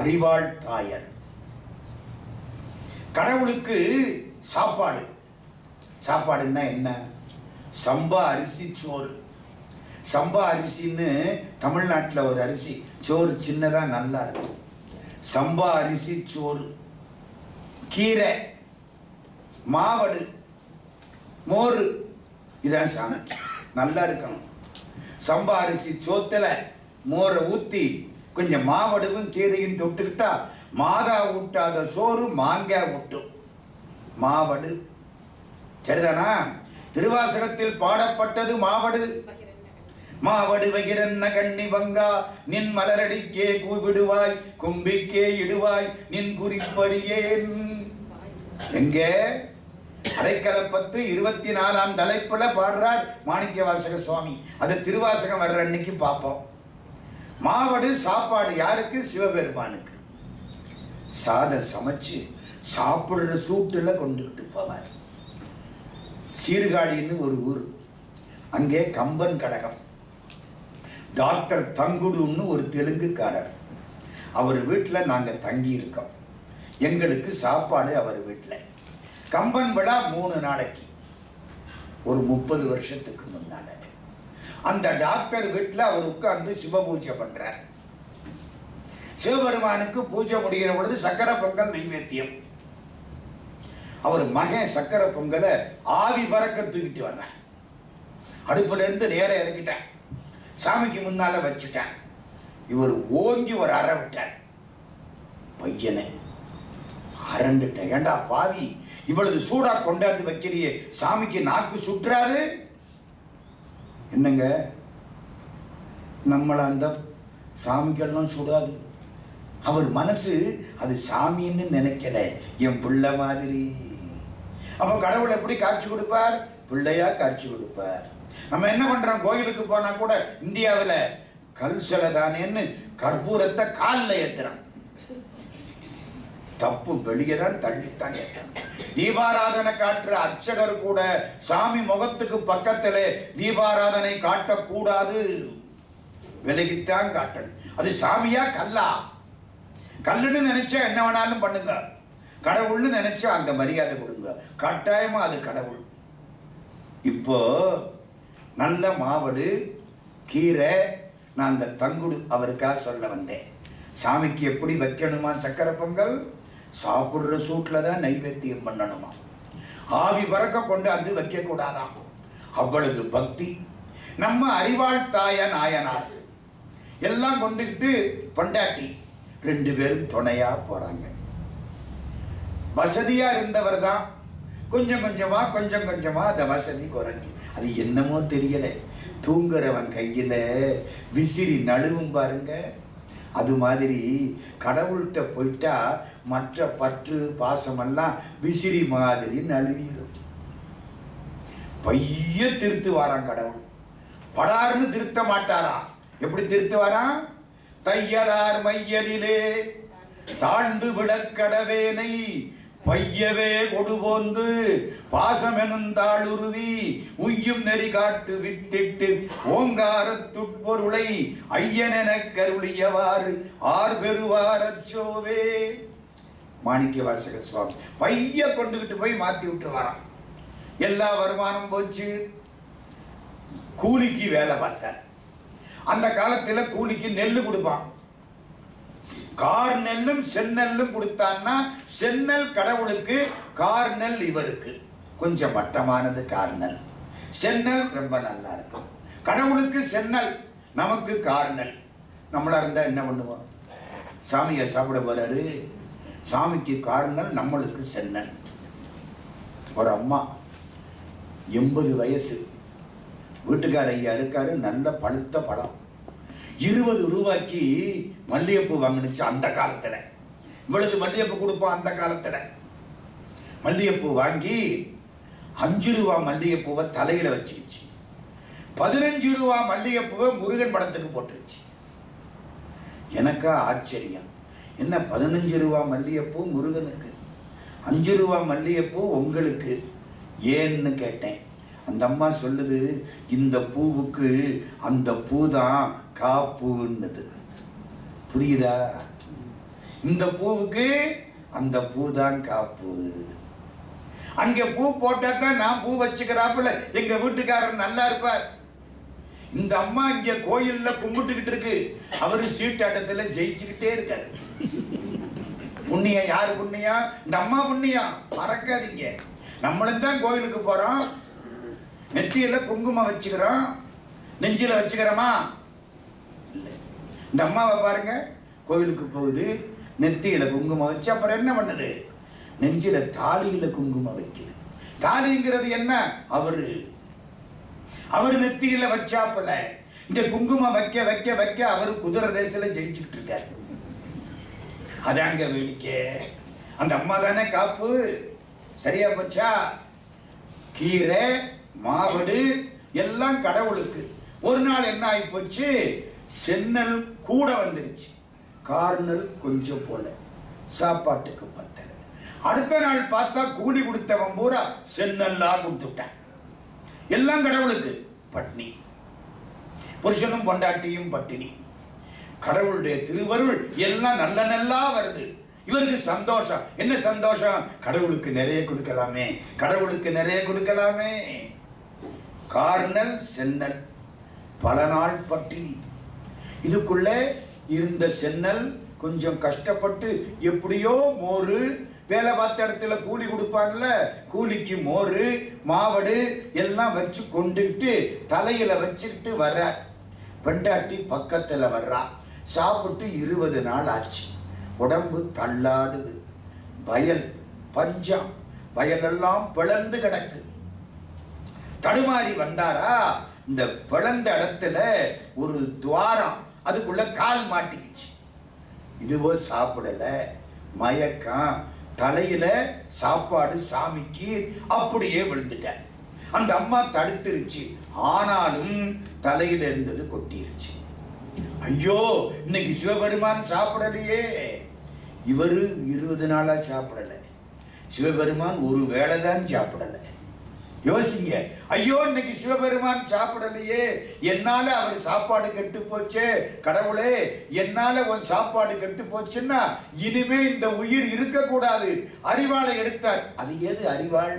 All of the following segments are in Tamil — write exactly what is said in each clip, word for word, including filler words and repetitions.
அறிவாள் தாயர். கடவுளுக்கு சாப்பாடு. சாப்பாடுன்னா என்ன? சம்பா அரிசி சோறு. சம்பா அரிசின்னு தமிழ்நாட்டில் ஒரு அரிசி, சோறு சின்னதாக நல்லா இருக்கும். சம்பா அரிசி சோறு, கீரை, மாவடு, மோர், இதான் சாணக்கியம். நல்லா இருக்கணும். சம்பா அரிசி சோத்துல மோரை ஊற்றி கொஞ்சம் மாவடுவும் கீரையும் தொட்டுக்கிட்டா மாதா ஊட்டாத சோறு மாங்காய் ஊட்டும். மாவடு சரிதானா? திருவாசகத்தில் பாடப்பட்டது மாவடு. மாவடு வகிரன்ன கண்ணி வங்கா நின் மலரடிக்கே கூவிடுவாய் கும்பிக்கே இடுவாய் நின் குறிப்பறியேன். எங்க அடைக்கலப்பத்து இருபத்தி நாலாம் தலைப்புல பாடுறார் மாணிக்க வாசக சுவாமி. அது திருவாசகம் வர்ற அன்னைக்கு பார்ப்போம். மாவடு சாப்பாடு யாருக்கு? சிவபெருமானுக்கு. சாதம் சமைச்சு சாப்பிடுற சூட்டுல கொண்டுகிட்டு போவார். சீர்காழின்னு ஒரு ஊர், அங்கே கம்பன் கடகம். டாக்டர் தங்குடுன்னு ஒரு தெலுங்குக்காரர், அவர் வீட்டில் நாங்கள் தங்கி இருக்கோம். எங்களுக்கு சாப்பாடு அவர் வீட்டில். கம்பன் விழா மூணு நாளைக்கு, ஒரு முப்பது வருஷத்துக்கு முன்னால அந்த டாக்டர் வீட்டில் அவர் உட்கார்ந்து சிவ பூஜை பண்றார். சிவபெருமானுக்கு பூஜை முடிகிற பொழுது சக்கரை பொங்கல் நைவேத்தியம். அவர் மகன் சக்கரை பொங்கலை ஆவி பறக்க தூக்கிட்டு வர்றேன். அடுப்புல இருந்து நேர இறக்கிட்டேன், சாமிக்கு முன்னால வச்சுட்டேன். இவர் ஓங்கி ஒரு அறை விட்டார். பையனை அரண்டுட்டேன். ஏண்டா பாவி, இவ்வளவு சூடா கொண்டாந்து வைக்கிறியே, சாமிக்கு நாக்கு சுற்றாது? என்னங்க, நம்மள அந்த சாமிக்கெல்லாம் சுடாது. அவர் மனசு அது சாமின்னு நினைக்கல, என் பிள்ளை மாதிரி. அப்ப கடவுள் எப்படி காட்சி கொடுப்பார்? பிள்ளையா காட்சி கொடுப்பார். நம்ம என்ன பண்றோம்? கோயிலுக்கு போனா கூட இந்தியாவில் கல் சிலை தானேன்னு கற்பூரத்தை காலில் ஏத்துறோம். தப்பு, வெளியே தான் தள்ளித்தான் ஏற்றணும். தீபாராதனை காட்டுற அர்ச்சகர் கூட சாமி முகத்துக்கு பக்கத்தில் தீபாராதனை காட்டக்கூடாது, விலகித்தான் காட்டணும். அது சாமியா கல்லா? கல்லுன்னு நினைச்சா என்ன வேணாலும் பண்ணுங்க, கடவுள்னு நினைச்சா அந்த மரியாதை கொடுங்க. கட்டாயமா அது கடவுள். இப்போ நல்ல மாவடு, கீரை. நான் அந்த தங்குடு அவருக்காக சொல்ல வந்தேன். சாமிக்கு எப்படி வைக்கணுமா சக்கரை பொங்கல்? சாப்பிடுற சூட்ல தான் நைவேத்தியம் பண்ணணுமா. ஆவி பறக்க கொண்டு வந்து வைக்க கூடாதாம். அவ்வளவு பக்தி. நம்ம அறிவாள் தாய நாயனார் எல்லாம் கொண்டுகிட்டு பொண்டாட்டி ரெண்டு பேரும் துணையா போறாங்க. வசதியா இருந்தவர் தான். கொஞ்சம் கொஞ்சமா கொஞ்சம் கொஞ்சமா அந்த வசதி குறைஞ்சி, அது என்னமோ தெரியல, தூங்குறவன் கையில விசிறி நழுவும் பாருங்க. அது மாதிரி கடவுள்கிட்ட போயிட்டா மற்ற பற்று பாசமெல்லாம் விசிறி மாதிரி நழுவிடும். பைய திருத்து வாரான் கடவுள். படார்னு திருத்த மாட்டாரா? எப்படி திருத்து வாரான்? தையலார் மையலிலே தாழ்ந்து விடக்கடவேனை பையவே கொடுபோந்து பாசமெனும் தாளுருவி உய்யும் நெறி காட்டு வித்திட்டு ஓங்காரத்துட்பொருளை ஐயனென கருளியவாறு ஆர் பெறுவாரச்சோவே. மாணிக்க வாசக சுவாமி பைய கொண்டுகிட்டு போய் மாத்தி விட்டு வரான். எல்லா வருமானம் போச்சு. கூலிக்கு வேலை பார்த்தார். அந்த காலத்துல கூலிக்கு நெல்லு கொடுப்பான். கார் நெல்லும் செந்நெல்லும் கொடுத்தான்னா செந்நெல் கடவுளுக்கு, கார் நெல் இவருக்கு. கொஞ்சம் மட்டமானது கார் நெல், செந்நெல் ரொம்ப நல்லா இருக்கும். கடவுளுக்கு செந்நெல், நமக்கு கார் நெல். நம்மளா இருந்தா என்ன பண்ணுவோம்? சாமியை சாப்பிட போறாரு, சாமிக்கு கார் நெல், நம்மளுக்கு செந்நெல். ஒரு அம்மா எண்பது வயசு, வீட்டுக்கார ஐயா இருக்காரு, நல்ல பழுத்த பழம். இருபது ரூபாய்க்கு மல்லிகைப்பூ வாங்கினுச்சு அந்த காலத்துல. இவ்வளவு மல்லிகைப்பூ கொடுப்போம் அந்த காலத்துல. மல்லிகைப்பூ வாங்கி அஞ்சு ரூபா மல்லிகைப்பூவை தலையில வச்சுக்கிச்சு. பதினஞ்சு ரூபா மல்லிகைப்பூவை முருகன் படத்துக்கு போட்டுருச்சு. எனக்கா ஆச்சரியம், என்ன பதினஞ்சு ரூபா மல்லிகைப்பூ முருகனுக்கு, அஞ்சு ரூபா மல்லிகைப்பூ உங்களுக்கு ஏன்னு கேட்டேன். அந்த அம்மா சொல்லுது, இந்த பூவுக்கு அந்த பூ தான் காப்புன்னது. புரியுதா? இந்த பூவுக்கு அந்த பூ தான் காப்பு. அங்க பூ போட்டா தான் நான் பூ வச்சுக்கிறாப்புல எங்க வீட்டுக்காரர் நல்லா இருப்பார். இந்த அம்மா இங்க கோயில்ல கும்பிட்டுக்கிட்டு இருக்கு, அவரு சீட்டாட்டத்துல ஜெயிச்சுக்கிட்டே இருக்காரு. புண்ணியம் யாரு புண்ணியம்? இந்த அம்மா புண்ணியம், மறக்காதீங்க. நம்மளும் தான் கோயிலுக்கு போறோம், நெத்தியில குங்குமம் வச்சுக்கிறோம், நெஞ்சில வச்சுக்கிறோமா? இந்த அம்மாவை பாருங்க, கோவிலுக்கு போகுது, நெத்தியில குங்குமம் வச்சு அப்புறம் என்ன பண்ணுது? நெஞ்சில தாலியில குங்குமம் வைக்குது. தாலிங்கிறது என்ன? அவரு அவரு நெத்தியில வச்சாப்புல இந்த குங்குமம் வைக்க வைக்க வைக்க அவரு குதிரை ரேஸ்ல ஜெயிச்சுட்டு இருக்காரு. அதாங்க வேடிக்கை. அந்த அம்மா தானே காப்பு. சரியா போச்சா? கீரை மாவடு எல்லாம் கடவுளுக்கு. ஒரு நாள் என்ன ஆகி போச்சு, சென்னல் கூட வந்துருச்சு, கார்னல் கொஞ்சம் போல, சாப்பாட்டுக்கு பத்தல. அடுத்த நாள் பார்த்தா கூலி கொடுத்தவன் பூரா சென்னல்லா கொடுத்துட்டான். எல்லாம் கடவுளுக்கு பட்னி, புருஷனும் பொண்டாட்டியும் பட்டினி. கடவுளுடைய திருவருள் எல்லாம் நல்ல நல்லா வருது. இவருக்கு சந்தோஷம். என்ன சந்தோஷம்? கடவுளுக்கு நிறைய கொடுக்கலாமே, கடவுளுக்கு நிறைய கொடுக்கலாமே. கார்னல் சென்னல் பல நாள் பட்டினி. இதுக்குள்ள இருந்த சென்னல் கொஞ்சம் கஷ்டப்பட்டு எப்படியோ மோரு, வேலை பார்த்த இடத்துல கூலி கொடுப்பாங்கல்ல, கூலிக்கு மோரு மாவடு எல்லாம் வச்சு கொண்டுகிட்டு தலையில வச்சுக்கிட்டு வர்ற. பெண்டாட்டி பக்கத்துல வர்றா. சாப்பிட்டு இருபது நாள் ஆச்சு. உடம்பு தள்ளாடுது. வயல் பஞ்சம், வயலெல்லாம் பிளந்து கிடக்கு. தடுமாறி வந்தாரா, இந்த பிளந்த இடத்துல ஒரு துவாரம், அதுக்குள்ள கால் மாட்டிக்கிச்சு. இதுவோ சாப்பிடல, மயக்கம், தலையில சாப்பாடு சாமிக்கு அப்படியே விழுந்துட்டார். அந்த அம்மா தடுத்துருச்சு, ஆனாலும் தலையில இருந்தது கொட்டிருச்சு. ஐயோ, இன்னைக்கு சிவபெருமான் சாப்பிடலையே. இவரு இருபது நாளா சாப்பிடல, சிவபெருமான் ஒரு வேளை தான் சாப்பிடல. யோசிங்க, ஐயோ இன்னைக்கு சிவபெருமான் சாப்பிடலையே, என்னால அவர் சாப்பாடு கெட்டு போச்சே, கடவுளே என்னால உன் சாப்பாடு கெட்டு போச்சுன்னா இனிமே இந்த உயிர் இருக்க கூடாது. அறிவாளை எடுத்தார். அது ஏது அறிவாள்?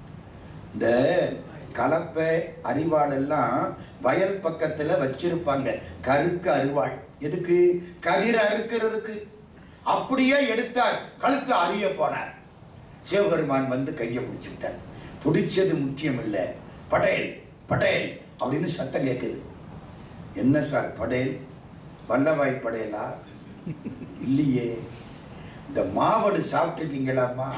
இந்த கலப்பை அறிவாள் எல்லாம் வயல் பக்கத்துல வச்சிருப்பாங்க. கருக்கு அருவாள் எதுக்கு? கதிர் அறுக்கிறதுக்கு. அப்படியே எடுத்தார், கழுத்து அறிய போனார். சிவபெருமான் வந்து கையை பிடிச்சுட்டார். பிடிச்சது முக்கியம் இல்லை, பட்டேல் பட்டேல் அப்படின்னு சத்தம் கேட்குது. என்ன சார் படேல்? வல்லபாய் படேலா? இல்லையே. இந்த மாவடு சாப்பிட்ருக்கீங்களாம்மா?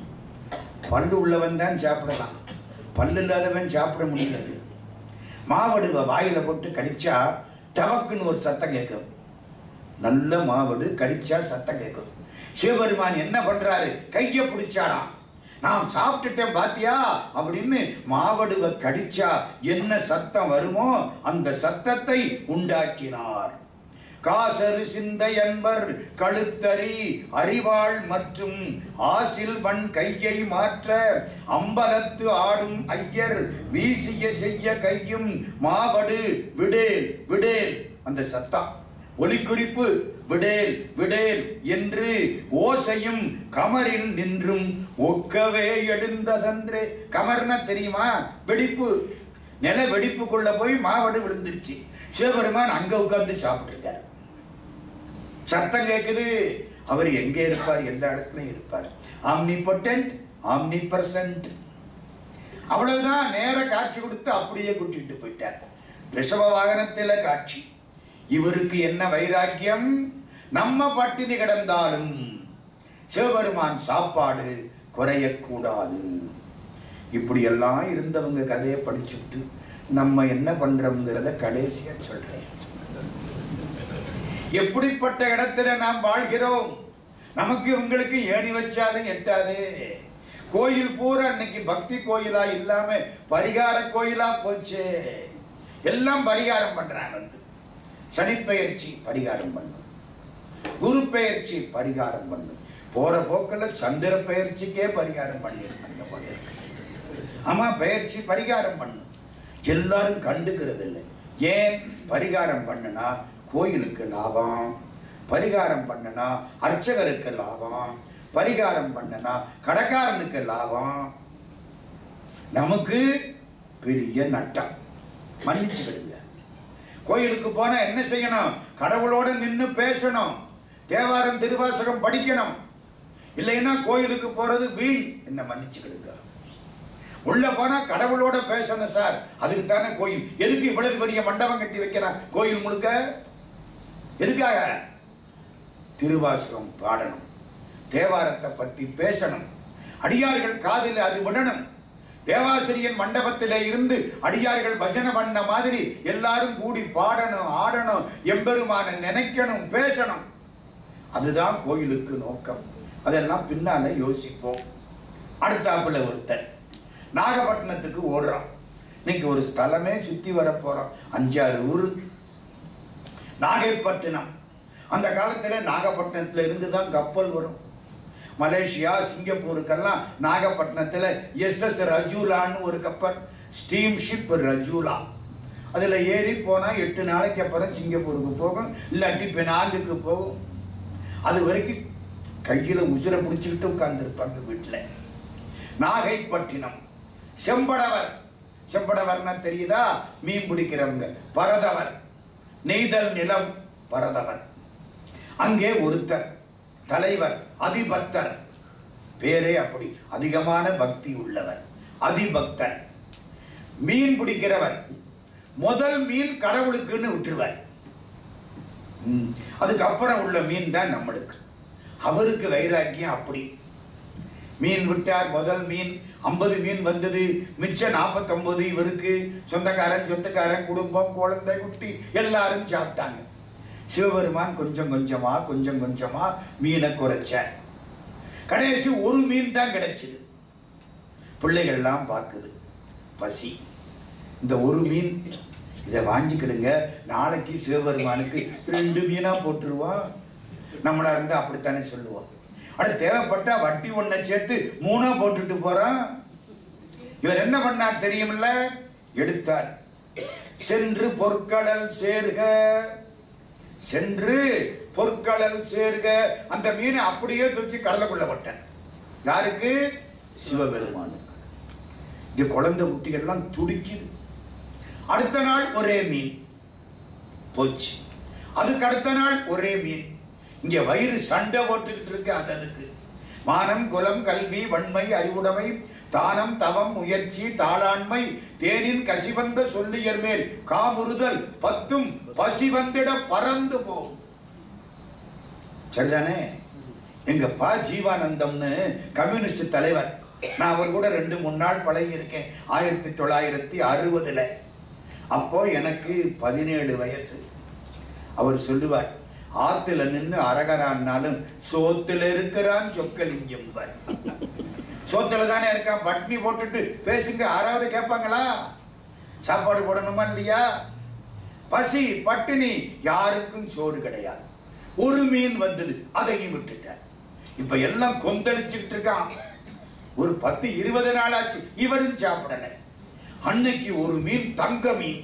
பல்லு உள்ளவன் தான் சாப்பிடலாம், பல்லு இல்லாதவன் சாப்பிட முடியாது. மாவடுவை வாயில போட்டு கடிச்சா டவக்குன்னு ஒரு சத்தம் கேட்கும். நல்ல மாவடு கடிச்சா சத்தம் கேட்கும். சிவபெருமான் என்ன பண்றாரு? கையை பிடிச்சாராம். நான் சாப்பிட்டுட்டேன் பாத்தியா அப்படின்னு மாவடுவை கடிச்சா என்ன சத்தம் வருமோ அந்த சத்தத்தை உண்டாக்கினார். காசரு சிந்தை அன்பர் கழுத்தறி அறிவாள் மற்றும் ஆசில் வன் கையை மாற்ற அம்பலத்து ஆடும் ஐயர் வீசிய செய்ய கையும் மாவடு விடேல் விடேல். அந்த சத்தம் ஒலிக்குறிப்பு விடேல் விடேல் என்று ஓசையும் கமரில் நின்றும் ஒக்கவே எழுந்ததன்றே. கமர்னா தெரியுமா? வெடிப்பு. நில வெடிப்புக்குள்ள போய் மாவடு விழுந்துருச்சு. சிவபெருமான் அங்க உட்கார்ந்து சாப்பிட்டு இருக்காரு. சத்தம் கேட்குது. அவர் எங்க இருப்பார்? எல்லா இடத்துலையும் இருப்பார். Omnipotent, omnipresent. அவ்வளவுதான். நேர காட்சி கொடுத்து அப்படியே கூட்டிட்டு போயிட்டார். ரிஷப வாகனத்தில காட்சி. இவருக்கு என்ன வைராக்கியம்? நம்ம பட்டினி கிடந்தாலும் சிவபெருமான் சாப்பாடு குறையக்கூடாது. இப்படி எல்லாம் இருந்தவங்க கதையை படிச்சுட்டு நம்ம என்ன பண்றோம்ங்கிறத கடைசியா சொல்றேன். எப்படிப்பட்ட இடத்துல நாம் வாழ்கிறோம்? நமக்கு உங்களுக்கு ஏணி வச்சாலும் எட்டாது. கோயில் பூரா இன்னைக்கு பக்தி கோயிலா இல்லாம பரிகார கோயிலா போச்சு. எல்லாம் பரிகாரம் பண்றாங்க. வந்து சனிப்பெயர்ச்சி பரிகாரம் பண்ணும், குரு பெயர்ச்சி பரிகாரம் பண்ணும், போற போக்கில் சந்திர பெயர்ச்சிக்கே பரிகாரம் பண்ணியிருக்காங்க போல இருக்கு. ஆமா, பெயர்ச்சி பரிகாரம் பண்ணும். எல்லாரும் கண்டுக்கிறது இல்லை. ஏன்? பரிகாரம் பண்ணுனா கோயிலுக்கு லாபம், பரிகாரம் பண்ணனா அர்ச்சகருக்கு லாபம், பரிகாரம் பண்ணனா கடைக்காரனுக்கு லாபம், நமக்கு பெரிய நட்டம். மன்னிச்சுக்கிடுங்க. கோயிலுக்கு போனா என்ன செய்யணும்? கடவுளோட நின்று பேசணும், தேவாரம் திருவாசகம் படிக்கணும். இல்லைன்னா கோயிலுக்கு போறது வீண். என்ன மன்னிச்சுக்கிடுங்க. உள்ள போனா கடவுளோட பேசணும் சார். அதுக்கு தானே கோயில். எதுக்கு இவ்வளவு பெரிய மண்டபம் கட்டி வைக்கிறான் கோயில் முழுக்க? எதுக்காக? திருவாசகம் பாடணும், தேவாரத்தை பத்தி பேசணும், அடியார்கள் காதில் அது விடணும். தேவாசிரியன் மண்டபத்திலே இருந்து அடியார்கள் பஜனை பண்ண மாதிரி எல்லாரும் கூடி பாடணும், ஆடணும், எம்பெருமான நினைக்கணும், பேசணும். அதுதான் கோயிலுக்கு நோக்கம். அதெல்லாம் பின்னால யோசிப்போம். அடுத்தாப்புல ஒருத்தர் நாகப்பட்டினத்துக்கு ஓடுறோம். இன்னைக்கு ஒரு ஸ்தலமே சுத்தி வர போறோம். அஞ்சாறு ஊரு. நாகைப்பட்டினம். அந்த காலத்துல நாகப்பட்டினத்துல இருந்து தான் கப்பல் வரும். மலேசியா சிங்கப்பூருக்கெல்லாம் நாகப்பட்டினத்துல எஸ் எஸ் ரஜூலான்னு ஒரு கப்பல், ஸ்டீம் ஷிப் ரஜூலா. அதுல ஏறி போனா எட்டு நாளைக்கு அப்புறம் சிங்கப்பூருக்கு போகும், இல்லாட்டி பெனாங்குக்கு போகும். அது வரைக்கும் கையில உசுரை பிடிச்சிக்கிட்டு உட்கார்ந்துருப்பாங்க வீட்டுல. நாகைப்பட்டினம். செம்படவர். செம்படவர்னா தெரியுதா? மீன் பிடிக்கிறவங்க. பரதவர், நெய்தல் நிலம் பரதவர். அங்கே ஒருத்தர் தலைவர் அதிபக்தர். பேரே அப்படி, அதிகமான பக்தி உள்ளவர், அதிபக்தர். மீன் பிடிக்கிறவர். முதல் மீன் கடவுளுக்குன்னு விட்டுருவார். அதுக்கப்புறம் உள்ள மீன் தான் நம்மளுக்கு. அவருக்கு வைராக்கியம் அப்படி. மீன் விட்டார். முதல் மீன் ஐம்பது மீன் வந்தது, மிச்சம் நாற்பத்தி ஒன்பது இவருக்கு. சொந்தக்காரன் சொந்தக்காரன் குடும்பம் குழந்தை குட்டி எல்லாரும் சாப்பிட்டாங்க. சிவபெருமான் கொஞ்சம் கொஞ்சமா கொஞ்சம் கொஞ்சமா மீனை குறைச்சார். கடைசி ஒரு மீன் தான் கிடைச்சது. பிள்ளைகள்லாம் பார்க்குது, பசி. இந்த ஒரு மீன் இதை வாங்கிக்கிடுங்க, நாளைக்கு சிவபெருமானுக்கு ரெண்டு மீனா போட்டுருவான். நம்மளா இருந்தா அப்படித்தானே சொல்லுவோம். அட தேவைப்பட்டா வட்டி ஒன்றை சேர்த்து மூணா போட்டுட்டு போறான். இவர் என்ன பண்ணார் தெரியுமில்ல? எடுத்தார். சென்று பொற்களல் சேர்க, சென்று பொற்களல் சேர்க. அந்த மீனை அப்படியே தூக்கி கடலுக்குள்ள போட்டார். யாருக்கு? சிவபெருமானுக்கு. இந்த குழந்தை குட்டிகள்லாம் துடிக்குது. அடுத்த நாள் ஒரே மீன் போச்சு. அதுக்கு அடுத்த நாள் ஒரே மீன். இங்க வயிறு சண்டை போட்டுக்கிட்டு இருக்கு. அதுக்கு மானம் குலம் கல்வி வன்மை அறிவுடைமை தானம் தவம் முயற்சி தாளாண்மை தேனின் கசிவந்த சொல்லியர் மேல் காமுறுதல் பத்தும் பசி வந்திட பறந்து போகும். சரிதானே? எங்க பா ஜீவானந்தம்னு கம்யூனிஸ்ட் தலைவர். நான் அவர் கூட ரெண்டு மூணு நாள் பழகி இருக்கேன். ஆயிரத்தி தொள்ளாயிரத்தி அறுபதுல. அப்போ எனக்கு பதினேழு வயசு. அவர் சொல்லுவார், ஆத்துல நின்று அரகரான்னாலும் சோத்துல இருக்கிறான் சொக்கலிங்கம். சோத்துல தானே இருக்கான். பட்னி போட்டுட்டு பேசுங்க, யாராவது கேட்பாங்களா? சாப்பாடு போடணுமா இல்லையா? பசி பட்டினி, யாருக்கும் சோறு கிடையாது. ஒரு மீன் வந்தது, அதையும் விட்டுட்டார். இப்ப எல்லாம் கொந்தளிச்சுட்டு இருக்கான். ஒரு பத்து இருபது நாள் ஆச்சு, இவரும் சாப்பிடல. அன்னைக்கு ஒரு மீன், தங்க மீன்.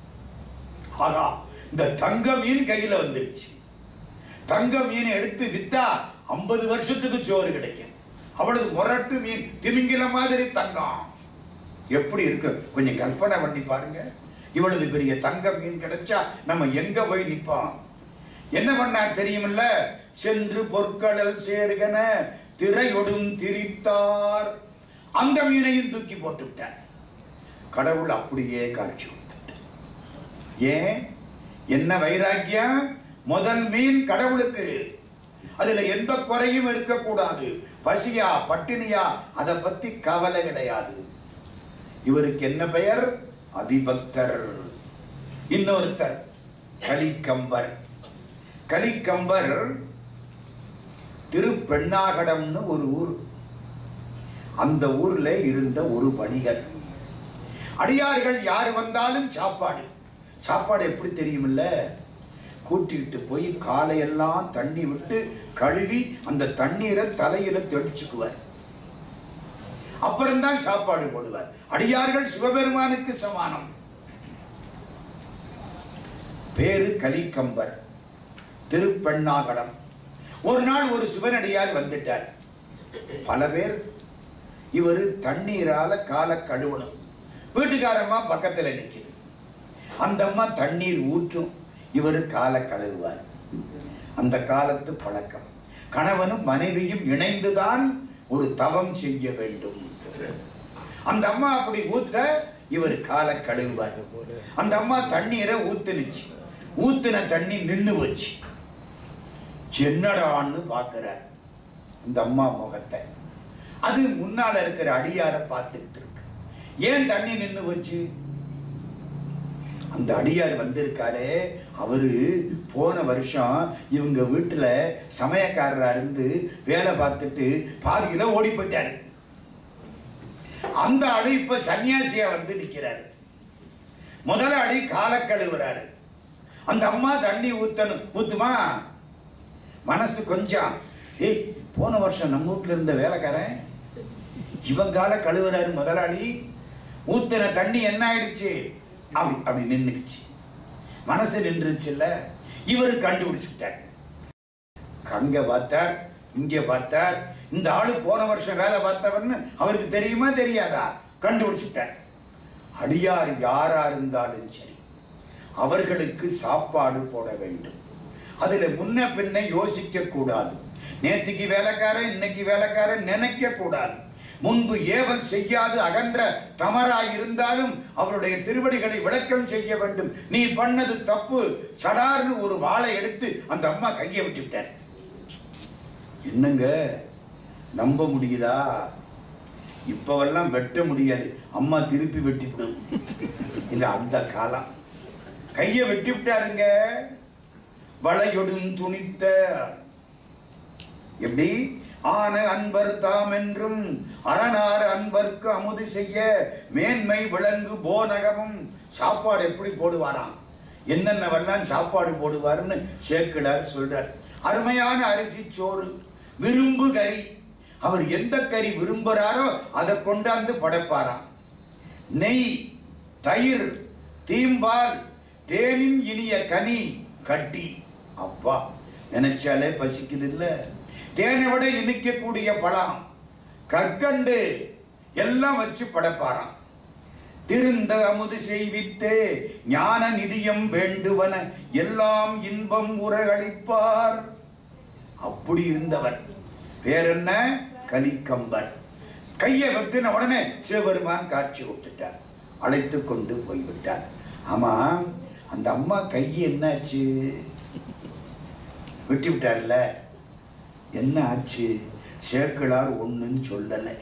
ஆகா, இந்த தங்க மீன் கையில வந்துருச்சு. தங்க மீன் எடுத்து வித்தா ஐம்பது வருஷத்துக்கு சோறு கிடைக்கும். அவ்வளவு முரட்டு மீன், திமிங்கில மாதிரி தங்கம். எப்படி இருக்கு கொஞ்சம் கற்பனை பண்ணி பாருங்க. இவ்வளவு பெரிய தங்க மீன் கிடைச்சா நம்ம எங்க போய் நிப்போம்? என்ன பண்ணார் தெரியுமில்ல? சென்று பொற்களல் சேர்கன திரையொடும் திரித்தார். அந்த மீனையும் தூக்கி போட்டு விட்டார். கடவுள் அப்படியே காட்சி கொடுத்துட்டு. ஏன்? என்ன வைராக்கியம்? முதல் மீன் கடவுளுக்கு. அதுல எந்த குறையும் இருக்கக்கூடாது. பசியா பட்டினியா அதை பத்தி கவலை கிடையாது. இவருக்கு என்ன பெயர்? அதிபக்தர். இன்னொருத்தர் கலிக்கம்பர். கலிக்கம்பர் திருப்பெண்ணாகடம்னு ஒரு ஊர். அந்த ஊர்ல இருந்த ஒரு வணிகர். அடியார்கள் யாரு வந்தாலும் சாப்பாடு. சாப்பாடு எப்படி தெரியுமில்ல? கூட்டிட்டு போய் காலையெல்லாம் தண்ணி விட்டு கழுவி அந்த தண்ணீரை தலையில தெளிச்சுக்குவார். அப்புறம்தான் சாப்பாடு போடுவார். அடியார்கள் சிவபெருமானுக்கு சமானம். பேரு கலிக்கம்பர். திருப்பெண்ணாகடம். ஒரு நாள் ஒரு சிவனடியார் வந்துட்டார். பல பேர் இவர் தண்ணீரால காலை கழுவணும். வீட்டுக்காரம்மா பக்கத்தில் நிற்குது. அந்த அம்மா தண்ணீர் ஊற்றும், இவர் காலை கழுவுவார். அந்த காலத்து பழக்கம். கணவனும் மனைவியும் இணைந்துதான் ஒரு தவம் செய்ய வேண்டும். அந்த அம்மா அப்படி ஊத்த இவர் காலை கழுவுவார். அந்த அம்மா தண்ணீரை ஊத்துனுச்சு. ஊத்தின தண்ணி நின்று வச்சு என்னடான்னு பார்க்கிறார் இந்த அம்மா முகத்தை. அது முன்னால இருக்கிற அடியாரை பார்த்துட்டு இருக்கு. ஏன் தண்ணி நின்று வச்சு? அந்த அடியார் வந்திருக்காரு. அவரு போன வருஷம் இவங்க வீட்டுல சமயக்காரரா இருந்து வேலை பார்த்துட்டு பாதியில ஓடி போயிட்டாரு. அந்த ஆளு இப்ப சன்னியாசியா வந்து நிக்கிறாரு. முதலாளி காலை கழுவுறாரு. அந்த அம்மா தண்ணி ஊத்தணும். ஊத்துமா? மனசு கொஞ்சம் ஏய், போன வருஷம் நம்ம வீட்டுல இருந்த வேலைக்காரன் இவன் காலை கழுவுறாரு. முதலாளி ஊத்தின தண்ணி என்ன ஆயிடுச்சு? அப்படி அப்படி நின்றுச்சு. மனசு நின்றுச்சு இல்ல. இவரு கண்டுபிடிச்சுட்டார். அங்க பார்த்தார், இங்க பார்த்தார். இந்த ஆளு போன வருஷம் வேலை பார்த்தவன்னு அவருக்கு தெரியுமா தெரியாதா? கண்டுபிடிச்சுட்டார். அடியார் யாரா இருந்தாலும் சரி, அவர்களுக்கு சாப்பாடு போட வேண்டும். அதுல முன்ன பின்ன யோசிக்க கூடாது. நேற்றுக்கு வேலைக்காரன் இன்னைக்கு வேலைக்காரன் நினைக்க கூடாது. முன்பு ஏவல் செய்யாது அகன்ற தமராய் இருந்தாலும் அவருடைய திருவடிகளை விளக்கம் செய்ய வேண்டும். நீ பண்ணது தப்பு. சடார்னு ஒரு வாளை எடுத்து அந்த அம்மா கையை விட்டுட்டார். என்னங்க நம்ப முடியுதா? இப்பவெல்லாம் வெட்ட முடியாது. அம்மா திருப்பி வெட்டிவிடும். இது அந்த காலம். கையை வெட்டி விட்டாருங்க. வளையொடும் துணித்த எப்படி ஆன அன்பர் தாம் என்றும் அரணாறு அன்பர்க்கு அமுது செய்ய மேன்மை விளங்கு போனகமும். சாப்பாடு எப்படி போடுவாராம், என்னென்னவெல்லாம் சாப்பாடு போடுவார்னு சேக்கிழார் சொல்றார். அருமையான அரிசி சோறு, விரும்பு கறி. அவர் எந்த கறி விரும்புகிறாரோ அதை கொண்டாந்து படைப்பாராம். நெய், தயிர், தீம்பால், தேனின் இனிய கனி, கட்டி. அப்பா நினைச்சாலே பசிக்குது இல்ல. தேனை விட இனிக்கக்கூடிய பழம், கற்கண்டு எல்லாம் வச்சு படைப்பாராம். திருந்த அமுது செய்வித்தே ஞான நிதியம் வேண்டுவன எல்லாம் இன்பம் உரகளிப்பார். அப்படி இருந்தவர். பேரென்ன? கலிக்கம்பர். கையை வெட்டின உடனே சிவபெருமான் காட்சி கொடுத்துட்டார். அழைத்து கொண்டு போய்விட்டார். ஆமா, அந்த அம்மா கையை என்னாச்சு? வெட்டி விட்டார்ல, என்ன ஆச்சு? சேக்கிழார் ஒண்ணுன்னு சொல்லலை.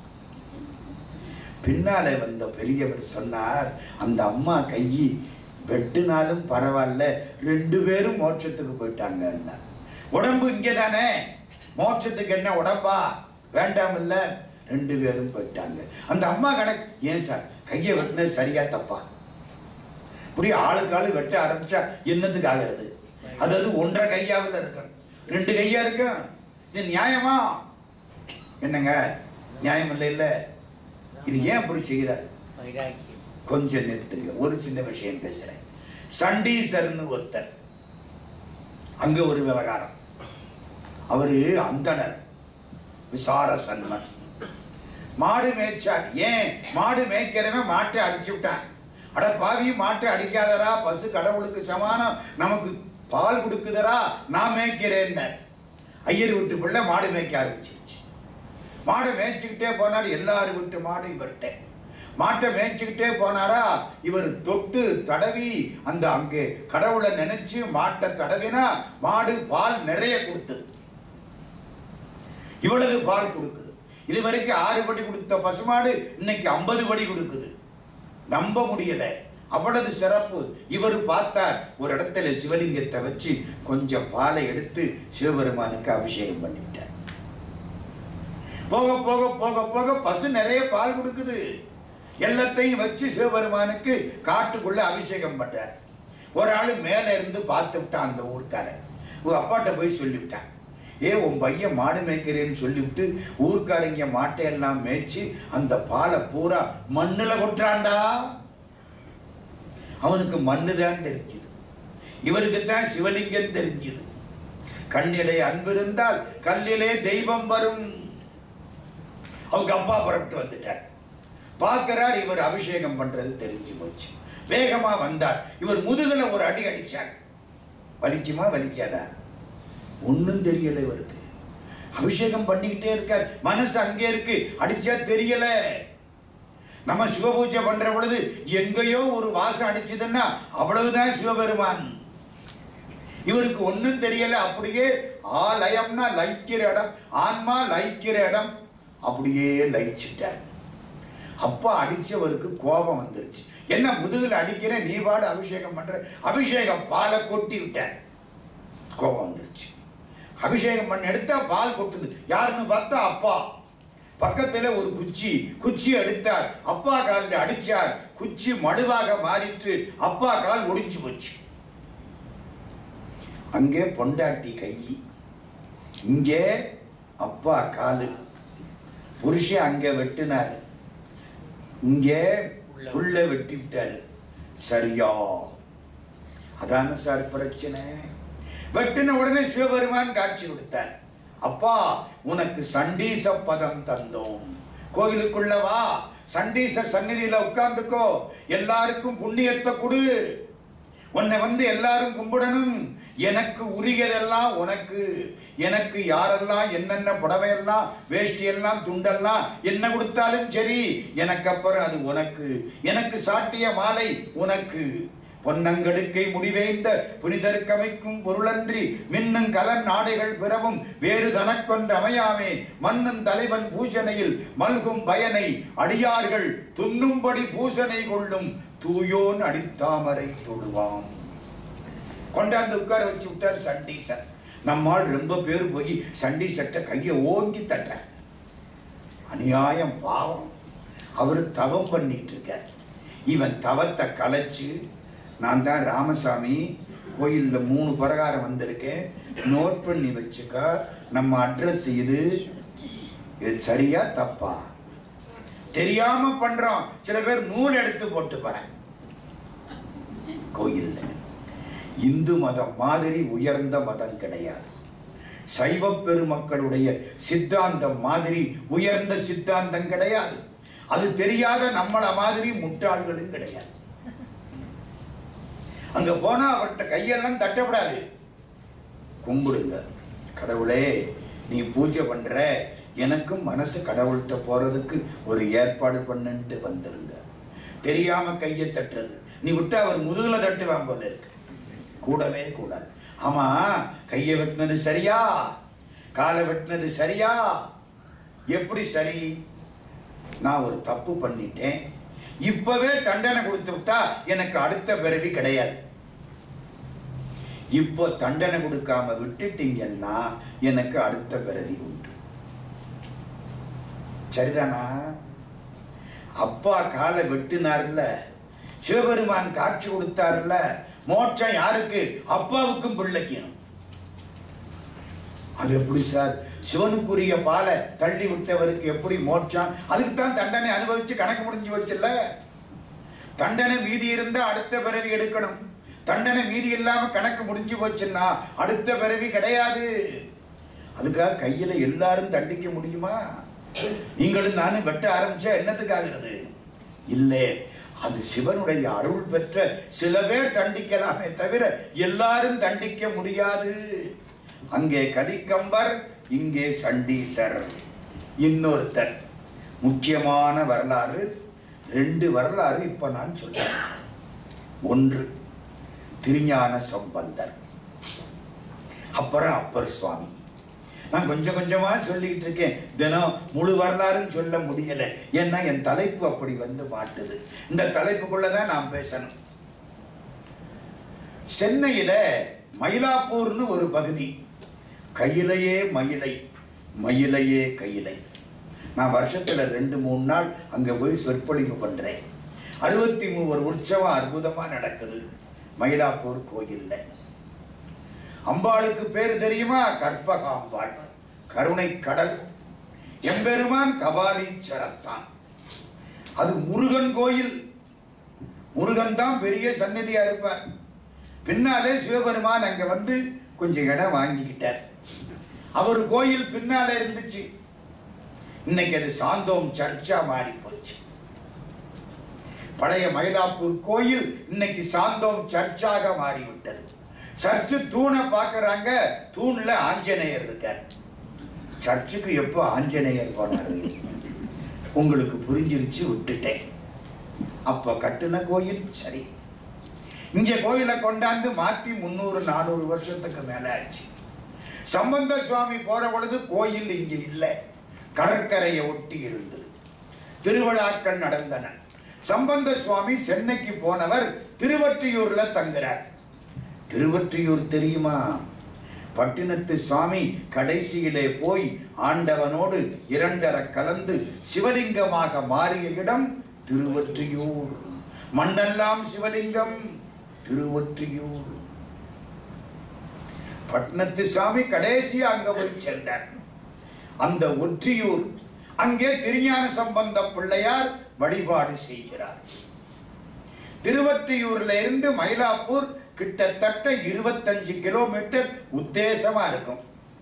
பின்னாலே வந்த பெரியவர் சொன்னார், அந்த அம்மா கை வெட்டினாலும் பரவாயில்ல, ரெண்டு பேரும் மோட்சத்துக்கு போயிட்டாங்க. உடம்பு இங்கே தானே, மோட்சத்துக்கு என்ன உடம்பா? வேண்டாம் இல்ல, ரெண்டு பேரும் போயிட்டாங்க. அந்த அம்மா கணக்கு. ஏன் சார் கையை வெட்டினது சரியா தப்பா? இப்படி ஆளுக்கு ஆளு வெட்ட ஆரம்பிச்சா என்னத்துக்கு ஆகிறது? அதாவது ஒன்றரை கையாவில் இருக்கும், ரெண்டு கையா இருக்கும். இது நியாயமா? என்னங்க நியாயம் இல்லை இல்ல? இது ஏன் அப்படி செய்கிறார்? கொஞ்சம் நிறுத்துங்க, ஒரு சின்ன விஷயம் பேசுறேன். சண்டீசர்னு ஒருத்தர், அங்க ஒரு விவகாரம். அவரு அந்தனர், விசார சன்மன். மாடு மேய்ச்சார். ஏன்? மாடு மேய்க்கிறவன் மாட்டை அடிச்சு விட்டான். அட பாவி, மாட்டை அடிக்காதரா, பசு கடவுளுக்கு சமானம், நமக்கு பால் கொடுக்குதரா, நான் மேய்க்கிறேன். ஐயர் விட்டு பிள்ளை மாடு மேய்க்க ஆரம்பிச்சிருச்சு. மாடை மேய்ச்சிக்கிட்டே போனார். எல்லாரும் விட்டு மாடு இவர்கிட்ட. மாட்டை மேய்ச்சிக்கிட்டே போனாரா, இவர் தொட்டு தடவி அந்த அங்கே கடவுளை நினைச்சு மாட்டை தடவினா மாடு பால் நிறைய கொடுத்தது. இவ்வளவு பால் கொடுக்குது. இது வரைக்கும் ஆறு படி கொடுத்த பசுமாடு இன்னைக்கு ஐம்பது படி கொடுக்குது. நம்ப முடியல, அவ்வளவு சிறப்பு. இவர் பார்த்தார், ஒரு இடத்துல சிவலிங்கத்தை வச்சு கொஞ்சம் பாலை எடுத்து சிவபெருமானுக்கு அபிஷேகம் பண்ணிவிட்டார். போக போக போக போக பசு நிறைய பால் கொடுக்குது. எல்லாத்தையும் வச்சு சிவபெருமானுக்கு காட்டுக்குள்ள அபிஷேகம் பண்றார். ஒரு ஆளு மேல இருந்து பார்த்து விட்டான். அந்த ஊர்க்காரன் ஒரு அப்பாட்ட போய் சொல்லிவிட்டான், ஏ உன் பையன் மாடு மேய்க்கிறேன்னு சொல்லிவிட்டு ஊர்க்காரங்க மாட்டையெல்லாம் மேய்ச்சி அந்த பாலை பூரா மண்ணுல கொடுத்துறான்டா. அவனுக்கு மண்ணு தான் தெரிஞ்சுது, இவருக்குத்தான் சிவலிங்கம் தெரிஞ்சுது. கண்ணிலே அன்பு இருந்தால் கல்லிலே தெய்வம் வரும். அவங்க அப்பா புறப்பட்டு வந்துட்டார். பார்க்கிறார், இவர் அபிஷேகம் பண்றது தெரிஞ்சு போச்சு. வேகமா வந்தார். இவர் முதுகுல ஒரு அடி அடிச்சார். வலிக்குமா வலிக்காதா ஒன்னும் தெரியல. இவருக்கு அபிஷேகம் பண்ணிக்கிட்டே இருக்கார். மனசு அங்கே இருக்கு, அடிச்சா தெரியல. நம்ம சிவபூஜை பண்ற பொழுது எங்கேயோ ஒரு வாசம் அடிச்சதுன்னா அவ்வளவுதான் சிவபெருமான். இவருக்கு ஒன்னும் தெரியல. அப்படியே ஆலயம்னா லயிக்கிற இடம், ஆன்மா லயிக்கிற இடம், அப்படியே லயிச்சுட்டார். அப்பா அடிச்சவருக்கு கோபம் வந்துருச்சு. என்ன முதுகுல அடிக்கிற, நீ பாடு அபிஷேகம் பண்ற, அபிஷேகம் பாலை கொட்டி விட்டார். கோபம் வந்துருச்சு. அபிஷேகம் பண்ண எடுத்தா பால் கொட்டுது. யாருன்னு பார்த்தா அப்பா. பக்கத்துல ஒரு குச்சி, குச்சி எடுத்தார். அப்பா காலில் அடிச்சார். குச்சி மடுவாக மாறிட்டு அப்பா கால் ஒடிஞ்சு போச்சு. அங்கே பொண்டாட்டி கை, இங்கே அப்பா காலு. புருஷன் அங்கே வெட்டினாரு, இங்கே புள்ள வெட்டி விட்டாரு. சரியா? அதான சார் பிரச்சனை. வெட்டின உடனே சிவபெருமான் காட்சி கொடுத்தார். அப்பா உனக்கு சண்டீச பதம் தந்தோம், கோயிலுக்குள்ள வா, சண்டீச சந்நிதியில உட்கார்ந்துக்கோ, எல்லாருக்கும் புண்ணியத்தை கொடு, உன்னை வந்து எல்லாரும் கும்பிடணும், எனக்கு உரியதெல்லாம் உனக்கு, எனக்கு யாரெல்லாம் என்னென்ன புடவையெல்லாம் வேஷ்டியெல்லாம் துண்டெல்லாம் என்ன கொடுத்தாலும் சரி, எனக்கு அப்புறம் அது உனக்கு, எனக்கு சாட்டிய மாலை உனக்கு, பொன்னங்கடுக்கை முடிவேந்த புனிதற்கமைக்கும் பொருளன்றி மின்னும் கலன் நாடைகள் பிறவும் வேறு தனக்கொன்று அமையாமே, மன்னன் தலைவன் பூசனையில் மல்கும் பயனை அடியார்கள் துண்ணும்படி பூசனை கொள்ளும் தூயோன் அடித்தாமரை தொடுவான். கொண்டாந்து உட்கார வச்சு விட்டார் சண்டீசர். நம்மால் ரொம்ப பேர் போய் சண்டீசர்ட்ட கையை ஓங்கி தட்டுற. அநியாயம், பாவம். அவர் தவம் பண்ணிட்டு இருக்க. இவன் தவத்தை கலைச்சு, நான் தான் ராமசாமி, கோயிலில் மூணு பிரகாரம் வந்திருக்கேன், நோட் பண்ணி வச்சுக்க, நம்ம அட்ரஸ் இது, இது சரியா தப்பா? தெரியாம பண்றோம். சில பேர் நூல் எடுத்து போட்டு போறேன். கோயில்ல இந்து மதம் மாதிரி உயர்ந்த மதம் கிடையாது. சைவ பெருமக்களுடைய சித்தாந்தம் மாதிரி உயர்ந்த சித்தாந்தம் கிடையாது. அது தெரியாத நம்மள மாதிரி முட்டாள்களும் கிடையாது. அங்க போனா அவர்கிட்ட கையெல்லாம் தட்டப்படாது. கும்பிடுங்க, கடவுளே நீ பூஜை பண்ற, எனக்கும் மனசு கடவுள்கிட்ட போறதுக்கு ஒரு ஏற்பாடு பண்ணுன்ட்டு வந்துருங்க. தெரியாம கையை தட்டுறது, நீ விட்டு அவர் முதுகுல தட்டுவான் போல இருக்கு. கூடவே கூடாது. ஆமா, கையை வெட்டினது சரியா, காலை வெட்டினது சரியா? எப்படி சரி? நான் ஒரு தப்பு பண்ணிட்டேன், இப்பவே தண்டனை கொடுத்து விட்டா எனக்கு அடுத்த பிறவி கிடையாது. இப்போ தண்டனை கொடுக்காம விட்டுட்டீங்கன்னா எனக்கு அடுத்த பிறவி உண்டு. சரிதானா? அப்பா காலை வெட்டினார்ல, சிவபெருமான் காட்சி கொடுத்தார்ல, மோட்சம் யாருக்கு? அப்பாவுக்கும் பிள்ளைக்கும். அது எப்படி சார்? சிவனுக்குரிய பாலை தள்ளி விட்டவருக்கு எப்படி மோட்சம்? அதுக்கு தான் தண்டனை அனுபவிச்சு கணக்கு முடிஞ்சு வச்சுல்ல. தண்டனை மீதி இருந்தா அடுத்த பிறவி எடுக்கணும். தண்டனை மீதி இல்லாம கணக்கு முடிஞ்சு போச்சுன்னா அடுத்த பிறவி கிடையாது. அதுக்காக கையில எல்லாரும் தண்டிக்க முடியுமா? நீங்களும் நானும் வெட்ட ஆரம்பிச்சா என்னத்துக்காகிறது? இல்லை, அது சிவனுடைய அருள் பெற்ற சில பேர் தண்டிக்கலாமே தவிர எல்லாரும் தண்டிக்க முடியாது. அங்கே கலிக்கம்பர், இங்கே சண்டீசர். இன்னொருத்தர் முக்கியமான வரலாறு, ரெண்டு வரலாறு இப்ப நான் சொல்றேன். ஒன்று திருஞான சம்பந்தர், அப்புறம் அப்பர் சுவாமி. நான் கொஞ்சம் கொஞ்சமா சொல்லிக்கிட்டு இருக்கேன். தினம் முழு வரலாறுன்னு சொல்ல முடியல, ஏன்னா என் தலைப்பு அப்படி வந்து மாட்டுது. இந்த தலைப்புக்குள்ளதான் நான் பேசணும். சென்னையில மயிலாப்பூர்னு ஒரு பகுதி. கையிலையே மயிலை, மயிலையே கையிலை. நான் வருஷத்துல ரெண்டு மூணு நாள் அங்க போய் சொற்பொழிவு பண்றேன். அறுபத்தி மூணு உற்சவம் அற்புதமா நடக்குது மயிலாப்பூர் கோயில்ல. அம்பாளுக்கு பேரு தெரியுமா? கற்பகாம்பாள், கருணை கடல். எம்பெருமான் கபாலீச்சரத்தான். அது முருகன் கோயில். முருகன் தான் பெரிய சந்நிதியா இருப்பார். பின்னாலே சிவபெருமான் அங்க வந்து கொஞ்சம் இடம் வாங்கிக்கிட்டார். அவர் கோயில் பின்னால இருந்துச்சு. இன்னைக்கு அது சாந்தோம் சர்ச்சா மாறி போச்சு. பழைய மயிலாப்பூர் கோயில் இன்னைக்கு சாந்தோம் சர்ச்சாக மாறிவிட்டது. சர்ச்சு தூணை பார்க்கறாங்க, தூண்ல ஆஞ்சநேயர் இருக்கார். சர்ச்சுக்கு எப்போ ஆஞ்சநேயர் போனாரு? உங்களுக்கு புரிஞ்சிருச்சு, விட்டுட்டேன். அப்ப கட்டுன கோயில் சரி, இங்க கோயிலை கொண்டாந்து மாத்தி முன்னூறு நானூறு வருஷத்துக்கு மேல ஆச்சு. சம்பந்த சுவாமி போற பொழுது கோயில் இங்க இல்லை, கடற்கரையை ஒட்டி இருந்தது. திருவிழாக்கள் நடந்தன. சம்பந்த சுவாமி சென்னைக்கு போனவர் திருவொற்றியூர்ல தங்குறார். திருவொற்றியூர் தெரியுமா? பட்டினத்து சுவாமி கடைசியிலே போய் ஆண்டவனோடு இரண்டரை கலந்து சிவலிங்கமாக மாறிய இடம் திருவொற்றியூர். மண்ணெல்லாம் சிவலிங்கம் திருவொற்றியூர். பட்டினத்து சுவாமி கடைசியா அங்க போய் சேர்ந்தார். அந்த ஒற்றியூர், அங்கே திருஞான சம்பந்த பிள்ளையார் வழிபாடு செய்கிறார். திருவொற்றியூர்ல இருந்து மயிலாப்பூர் கிட்டத்தட்ட இருபத்தஞ்சு கிலோமீட்டர் உத்தேசமா இருக்கும்.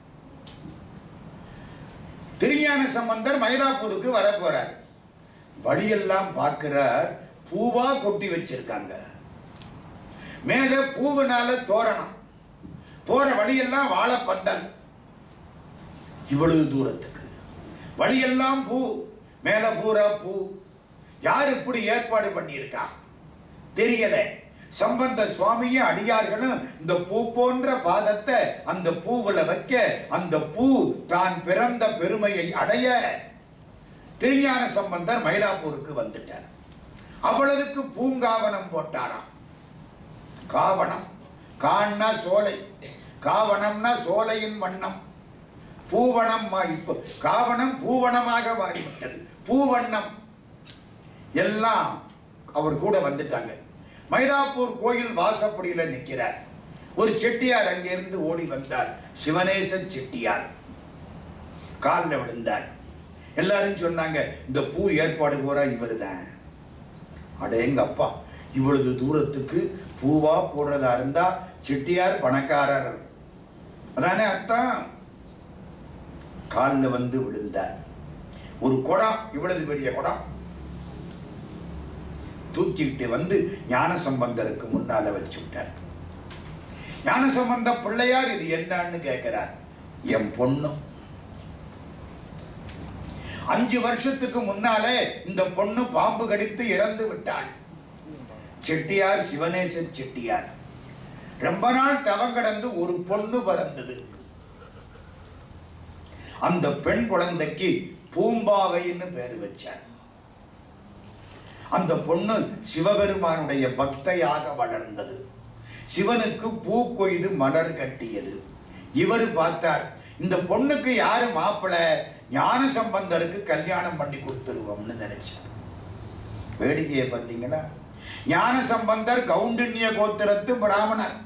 திருஞான சம்பந்தர் மயிலாப்பூருக்கு வர போறார். வழியெல்லாம் பார்க்கிறார், பூவா கொட்டி வச்சிருக்காங்க. மேல பூவினால தோரணம், போற வழியெல்லாம் வாழைப்பந்தல். இவ்வளவு தூரத்துக்கு வழியெல்லாம் பூ, மேல பூரா பூ. யார் இப்படி ஏற்பாடு பண்ணியிருக்கா தெரியல. சம்பந்த சுவாமியும் அடியார்களும் இந்த பூ போன்ற பாதத்தை அந்த பூவுல வைக்க, அந்த பூ தான் பிறந்த பெருமையை அடைய திருஞான சம்பந்தர் மயிலாப்பூருக்கு வந்துட்டார். அவ்வளவுக்கு பூங்காவனம் போட்டாராம். காவனம், கான்னா சோலை, காவனம்னா சோலையின் வண்ணம். பூவனம், இப்போ காவனம் பூவனமாக மாறிவிட்டது. பூவண்ணம் எல்லாம் அவர் கூட வந்துட்டாங்க. மயிலாப்பூர் கோயில் வாசப்படியில நிற்கிறார். ஒரு செட்டியார் அங்கிருந்து ஓடி வந்தார். சிவனேச செட்டியார் காலில் விழுந்தார். எல்லாரும் சொன்னாங்க, இந்த பூ ஏற்பாடு போற இவர் தான். அடேங்க அப்பா, இவ்வளவு தூரத்துக்கு பூவா போடுறதா இருந்தா செட்டியார் பணக்காரர் அதானே அர்த்தம். காலில் வந்து விழுந்தார். ஒரு குடம், இவ்வளவு பெரிய குடம் தூக்கிட்டு வந்து ஞான சம்பந்தருக்கு முன்னால வச்சு விட்டார். ஞான சம்பந்த பிள்ளையார் இது என்னன்னு கேட்கிறார். என் பொண்ணு அஞ்சு வருஷத்துக்கு முன்னாலே இந்த பொண்ணு பாம்பு கடித்து இறந்து விட்டாள். செட்டியார் சிவனேச செட்டியார் ரொம்ப நாள் தவம் கடந்து ஒரு பொண்ணு பிறந்தது. அந்த பெண் குழந்தைக்கு பூம்பாவைன்னு பேரு வச்சார். அந்த பொண்ணு சிவபெருமானுடைய பக்தையாக வளர்ந்தது. சிவனுக்கு பூ கொய்து மலர் கட்டியது. இவர் பார்த்தார், இந்த பொண்ணுக்கு யாரு மாப்பிள்ள, ஞான சம்பந்தருக்கு கல்யாணம் பண்ணி கொடுத்துருவோம்னு நினைச்சார். வேடிக்கையை பார்த்தீங்களா? ஞான சம்பந்தர் கவுண்டின்ய கோத்திரத்து பிராமணர்,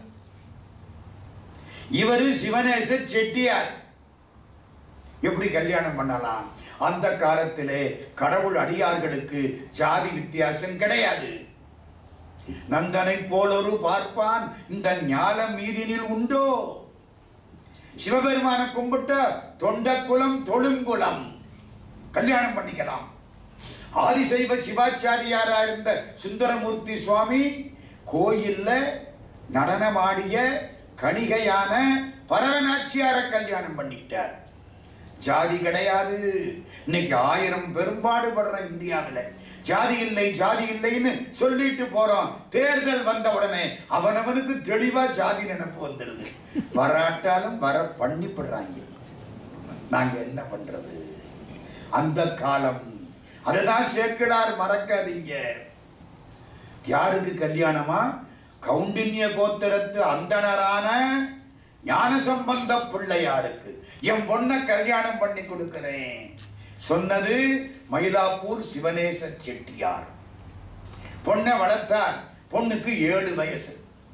இவரு சிவனேச செட்டியார். எப்படி கல்யாணம் பண்ணலாம்? அந்த காலத்திலே கடவுள் அடியார்களுக்கு ஜாதி வித்தியாசம் கிடையாது. நந்தனை போலொரு பார்ப்பான் இந்த ஞானம் மீதினில் உண்டோ? சிவபெருமான கும்பிட்ட தொண்ட குலம் தொழுங்குலம் கல்யாணம் பண்ணிக்கலாம். ஆதிசைவ சிவாச்சாரியாரா இருந்த சுந்தரமூர்த்தி சுவாமி கோயில்ல நடனமாடிய கணிகையான பரவநாச்சியார கல்யாணம் பண்ணிட்டார். ஜாதி கிடையாது. இன்னைக்கு ஆயிரம் பெரும்பாடுபடுற இந்தியாவில் ஜாதி இல்லை ஜாதி இல்லைன்னு சொல்லிட்டு போறோம். தேர்தல் வந்த உடனே அவனவனுக்கு தெளிவா ஜாதி நினைப்பு வந்துடுது. வராட்டாலும் வர பண்ணிப்படுறாங்க. நாங்க என்ன பண்றது? அந்த காலம் அதுதான். சேக்கிடார் மறக்காதீங்க. யாருக்கு கல்யாணமா? கவுண்டின்ய கோத்திரத்து அந்தனரான ஞான சம்பந்த பிள்ளையாருக்கு என் பொண்ணை கல்யாணம் பண்ணி கொடுக்கிறேன் சொன்னது மயிலாப்பூர் சிவனேச செட்டியார். பொண்ணை வளர்த்தார். பொண்ணுக்கு ஏழு வயசு.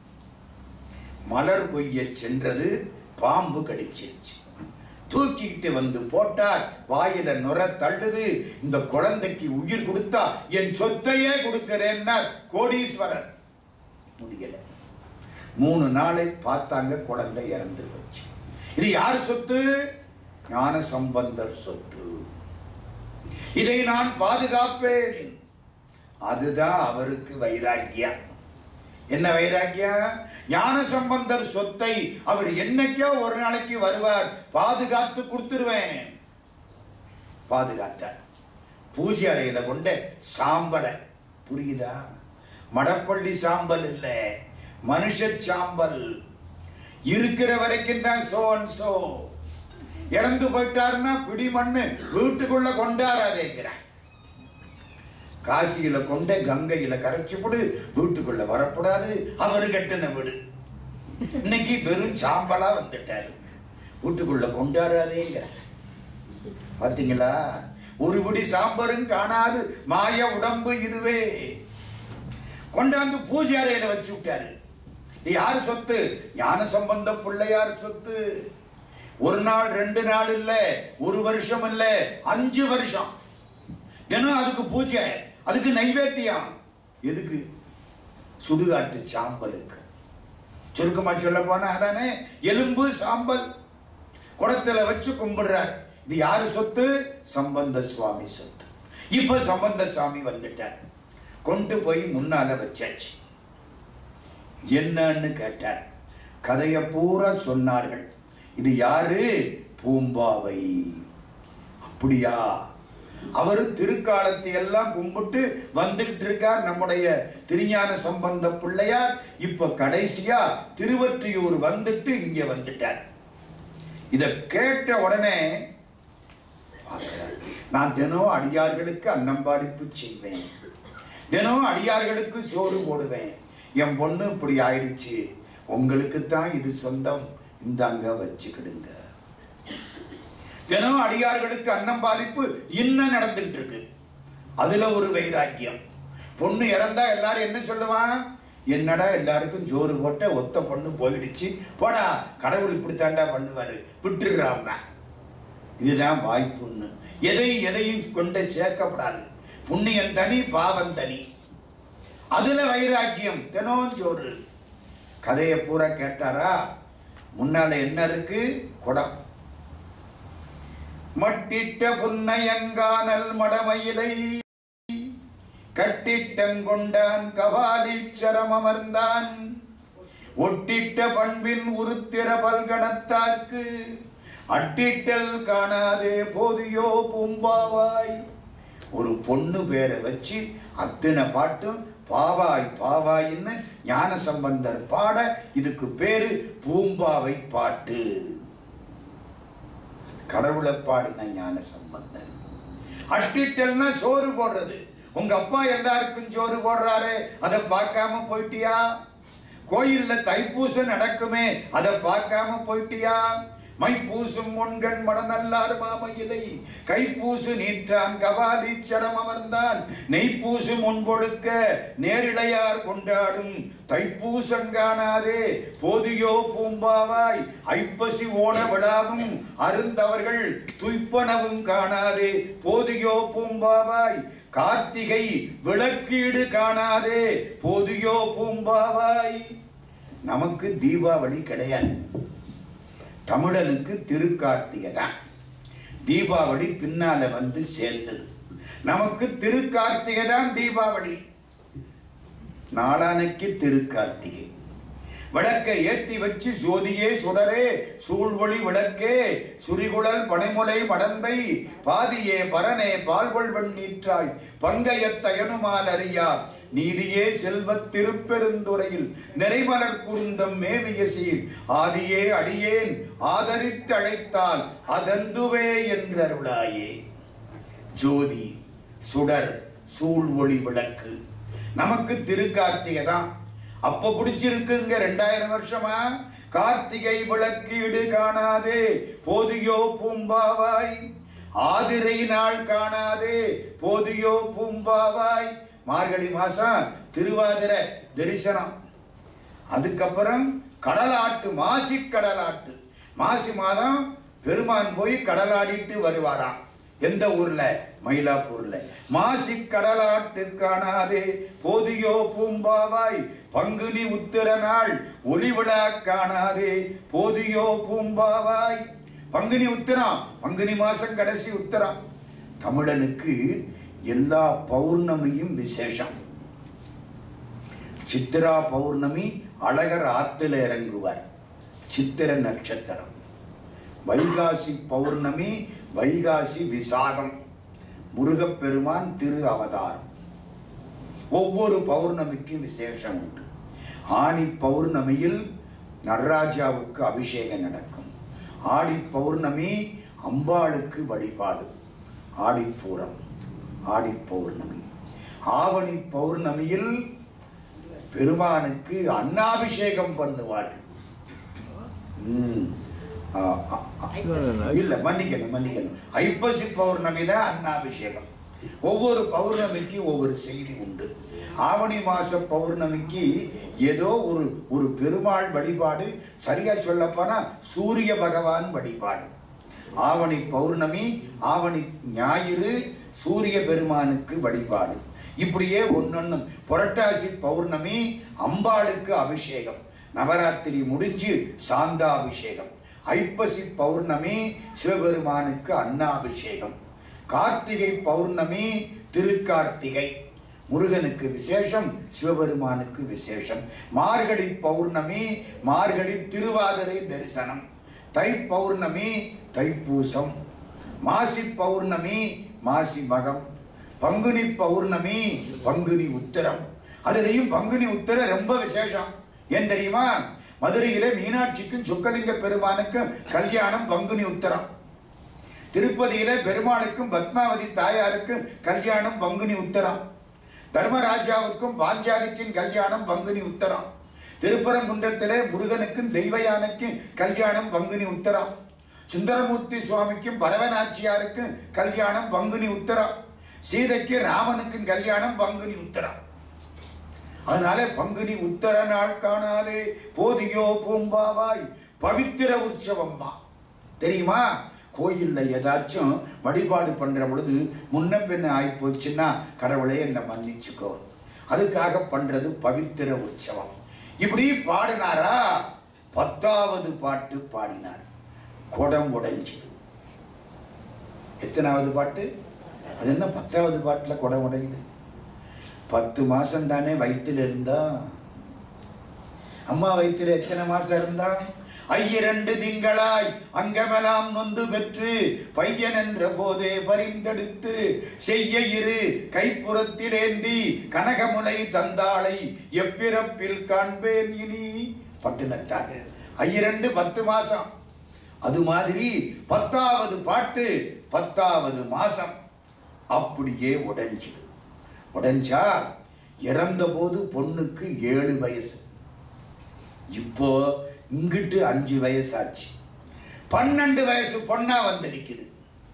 மலர் கொய்ய சென்றது, பாம்பு கடிச்சிருச்சு. தூக்கிட்டு வந்து போட்டார். வாயில நுர தள்ளுது. இந்த குழந்தைக்கு உயிர் கொடுத்தா என் சொத்தையே கொடுக்கிறேன்னார் கோடீஸ்வரர். முடியல. மூணு நாளை பார்த்தாங்க, குழந்தை இறந்து வச்சு. இது யார் சொத்து? ஞான சம்பந்தர் சொத்து. இதை நான் பாதுகாப்பேன். அதுதான் அவருக்கு வைராக்கியம். என்ன வைராக்கியம்? ஞான சம்பந்தர் சொத்தை அவர் என்னைக்கோ ஒரு நாளைக்கு வருவார், பாதுகாத்து கொடுத்துருவேன். பாதுகாத்தார். பூஜை அறையில கொண்ட சாம்பலை, புரியுதா? மடப்பள்ளி சாம்பல் இல்ல, மனுஷ சாம்பல். இருக்கிற வரைக்கும் தான் சோ அண்ட் சோ. இறந்து போயிட்டாருன்னா பிடி மண்ணு வீட்டுக்குள்ள கொண்டாடாதேங்கிறான். காசியில கொண்ட கங்கையில கரைச்சு போடு, வீட்டுக்குள்ள வரக்கூடாது, அவரு கட்டின வீடு. இன்னைக்கு வெறும் சாம்பலா வந்துட்டாரு, வீட்டுக்குள்ள கொண்டாடாதேங்கிறான். பாத்தீங்களா? ஒரு பிடி சாம்பரும் காணாது மாய உடம்பு இதுவே. கொண்டாந்து பூஜை அறையில வச்சு விட்டாரு. இது யாரு சொத்து? ஞான சம்பந்த பிள்ளையார் சொத்து. ஒரு நாள் ரெண்டு நாள் இல்ல, ஒரு வருஷம் இல்ல, அஞ்சு வருஷம் தினம் அதுக்கு பூஜை, அதுக்கு நைவேத்தியம். எதுக்கு? சுடுகாட்டு சாம்பலுக்கு. சுருக்கமா சொல்ல போனா அதானே எலும்பு சாம்பல். குடத்துல வச்சு கும்பிடுறார். இது யாரு சொத்து? சம்பந்த சுவாமி சொத்து. இப்ப சம்பந்த சுவாமி வந்துட்டார். கொண்டு போய் முன்னால வச்சாச்சு. என்னன்னு கேட்டார். கதையை பூரா சொன்னார்கள். இது யாரு? பூம்பாவை. அப்படியா? அவரு திருக்காலத்தை எல்லாம் கும்பிட்டு வந்துகிட்டு இருக்கார் நம்முடைய திருஞான சம்பந்த பிள்ளையார். இப்ப கடைசியா திருவொற்றியூர் வந்துட்டு இங்க வந்துட்டார். இத கேட்ட உடனே நான் தினம் அடியார்களுக்கு அன்னம்பாடிப்பு செய்வேன், தினம் அடியார்களுக்கு சோறு போடுவேன். என் பொண்ணு இப்படி ஆயிடுச்சு, உங்களுக்கு தான் இது சொந்தம், இந்தாங்க வச்சுக்கிடுங்க. தினம் அடியார்களுக்கு அன்னம்பாலிப்பு இன்னும் நடந்துட்டு இருக்கு. அதுல ஒரு வைராக்கியம். பொண்ணு இறந்தா எல்லாரும் என்ன சொல்லுவான்? என்னடா எல்லாருக்கும் சோறு போட்ட ஒத்த பொண்ணு போயிடுச்சு, போடா கடவுள் இப்படித்தாண்டா பண்ணுவாரு, விட்டுடுறாம. இதுதான் வாய்ப்புன்னு. எதை எதையும் கொண்டு சேர்க்கப்படாது. புண்ணியம் தனி, பாவம் தனி. அதுல வைராக்கியம். தினம் சோறு. கதையை பூரா கேட்டாரா? முன்னால என்ன இருக்கு? குடம். மட்டிட்ட புன்னையங்கானல் மடமயிலை கட்டிட்டங்கொண்டான் கபாலீச்சரம் அமர்ந்தான். ஒட்டிட்ட பண்பின் உருத்திர பல்கணத்தார்க்கு அட்டிட்டல் காணாதே போதியோ பூம்பாவாய். ஒரு பொண்ணு பேரை வச்சு அத்தனை பாட்டும் பாவாய் பாவாயின்னு ஞான சம்பந்தர் பாட, இதுக்கு பேரு பூம்பாவை பாட்டு. கடவுளை பாடின ஞான சம்பந்தர். அட்டிட்டல்னா சோறு போடுறது. உங்க அப்பா எல்லாருக்கும் சோறு போடுறாரு, அதை பார்க்காம போயிட்டியா? கோயில்ல தைப்பூசம் நடக்குமே, அதை பார்க்காம போயிட்டியா? மைப்பூசும் ஒன்கண் மடநல்லார் மாமையிலை கைப்பூசு நீற்றான் கபாலீச்சரம் அமர்ந்தான். நெய்ப்பூசு முன்பொழுக்க நேரிழையார் கொண்டாடும் தைப்பூசங்கானாதே போதியோ பூம்பாவாய். ஐப்பசி ஓண விழாவும் அருந்தவர்கள் துய்ப்பனவும் காணாதே போதியோ பூம்பாவாய். கார்த்திகை விளக்கீடு காணாதே போதியோ பூம்பாவாய். நமக்கு தீபாவளி கிடையாது. தமிழனுக்கு திருக்கார்த்திகை தான். தீபாவளி பின்னால வந்து சேர்ந்தது. நமக்கு திருக்கார்த்திகை தான் தீபாவளி. நாளானைக்கு திருக்கார்த்திகை. விளக்கை ஏத்தி வச்சு ஜோதியே சுடரே சூழ்வொளி விளக்கே சுரிகுழல் பனைமுலை மடந்தை பாதியே பரனே பால்கொள் வெண்ணீற்றாய் பங்கையத்தயனுமால் அறியா நீதியே செல்வத் திருப்பெருந்துறையில் நிறைமலர் குருந்தம் மேவிய சீர் ஆதியே அடியேன் ஆதரித்து அழைத்தால் அதந்துவே என்றருளாயே. ஜோதி சுடர் சூழ் ஒளி விளக்கு நமக்கு திருக்கார்த்திகை தான். அப்ப பிடிச்சிருக்குங்க ரெண்டாயிரம் வருஷமா. கார்த்திகை விளக்கீடு காணாதே போதியோ பூம்பாவாய். ஆதிரை நாள் காணாதே போதியோ பூம்பாவாய். மார்கழி மாசம் திருவாதிரை தரிசனம். அதுக்கப்புறம் கடலாட்டு, மாசி கடலாட்டு. மாசி மாதம் பெருமான் போய் கடலாடிட்டு வருவாராம். எந்த ஊர்ல? மயிலாப்பூர்ல. மாசி கடலாட்டு காணாதே போதியோ பூம்பாவாய் பங்குனி உத்திர நாள் ஒளிவிழா காணாதே போதியோ பூம்பாவாய். பங்குனி உத்திரம், பங்குனி மாசம் கடைசி உத்திரம். தமிழனுக்கு எல்லா பௌர்ணமியும் விசேஷம். சித்திரா பௌர்ணமி அழகர் ஆத்துல இறங்குவார், சித்திர நட்சத்திரம். வைகாசி பௌர்ணமி வைகாசி விசாகம், முருகப்பெருமான் திரு அவதாரம். ஒவ்வொரு பௌர்ணமிக்கும் விசேஷம் உண்டு. ஆனி பௌர்ணமியில் நடராஜாவுக்கு அபிஷேகம் நடக்கும். ஆடி பௌர்ணமி அம்பாளுக்கு வழிபாடு, ஆடிப்பூரம், ஆடி பௌர்ணமி. ஆவணி பௌர்ணமியில் பெருமானுக்கு அன்னாபிஷேகம் பண்ணுவார்கள். இல்ல மன்னிக்கணும் மன்னிக்கணும் ஐப்பசி பௌர்ணமி தான் அன்னாபிஷேகம். ஒவ்வொரு பௌர்ணமிக்கு ஒவ்வொரு செய்தி உண்டு. ஆவணி மாச பௌர்ணமிக்கு ஏதோ ஒரு ஒரு பெருமாள் வழிபாடு, சரியா சொல்ல போனா சூரிய பகவான் வழிபாடு. ஆவணி பௌர்ணமி, ஆவணி ஞாயிறு சூரிய பெருமானுக்கு வழிபாடு. இப்படியே ஒன்னொன்னு. புரட்டாசி பௌர்ணமி அம்பாளுக்கு அபிஷேகம், நவராத்திரி முடிஞ்சு சாந்தாபிஷேகம். ஐப்பசி பௌர்ணமி சிவபெருமானுக்கு அன்னாபிஷேகம். கார்த்திகை பௌர்ணமி திருக்கார்த்திகை, முருகனுக்கு விசேஷம், சிவபெருமானுக்கு விசேஷம். மார்கழி பௌர்ணமி மார்கழி திருவாதிரை தரிசனம். தை பௌர்ணமி தைப்பூசம். மாசி பௌர்ணமி மாசி மகம். பங்குனி பௌர்ணமி பங்குனி உத்திரம். அதுலேயும் பங்குனி உத்திரம் ரொம்ப விசேஷம். ஏன் தெரியுமா? மதுரையிலே மீனாட்சிக்கும் சுக்கலிங்க பெருமானுக்கும் கல்யாணம் பங்குனி உத்திரம். திருப்பதியிலே பெருமாளுக்கும் பத்மாவதி தாயாருக்கும் கல்யாணம் பங்குனி உத்திரம். தர்மராஜாவுக்கும் பாஞ்சாலித்தின் கல்யாணம் பங்குனி உத்திரம். திருப்பரங்குன்றத்திலே முருகனுக்கும் தெய்வ யானைக்கும் கல்யாணம் பங்குனி உத்திரம். சுந்தரமூர்த்தி சுவாமிக்கும் பரவநாச்சியாருக்கும் கல்யாணம் பங்குனி உத்திரம். சீதைக்கு ராமனுக்கும் கல்யாணம் பங்குனி உத்திரம். அதனால பங்குனி உத்தர நாள் காணாதே போதியோ பூம்பாவாய் பவித்திர உற்சவம்மா. தெரியுமா? கோயில்ல ஏதாச்சும் வழிபாடு பண்ற பொழுது முன்ன பின்ன ஆகி போச்சுன்னா கடவுளே என்னை மன்னிச்சுக்கோ, அதுக்காக பண்றது பவித்திர உற்சவம். இப்படி பாடினாரா? பத்தாவது பாட்டு பாடினார், குடம் உடைஞ்சது. எத்தனாவது பாட்டு? அது என்ன பத்தாவது பாட்டுல குடம் உடையுது? பத்து மாசம் தானே வயிற்றில் இருந்தா. அம்மா வயிற்றில் எத்தனை மாசம் இருந்தா? ஐயிரண்டு திங்களாய் அங்கமெல்லாம் நொந்து பெற்று பையன் என்ற போதே பரிந்தெடுத்து செய்ய இரு கைப்புறத்தில் ஏந்தி கனகமுலை தந்தாளை எப்பிறப்பில் காண்பேன் இனி. பட்டினத்தார் ஐயிரண்டு பத்து மாசம். அது மாதிரி பத்தாவது பாட்டு பத்தாவது மாசம் அப்படியே உடைஞ்சது. உடைஞ்சா இறந்த போது பொண்ணுக்கு ஏழு வயசு, இப்போ இங்கிட்டு அஞ்சு வயசாச்சு. பன்னெண்டு வயசு பொண்ணா வந்து நிக்குது.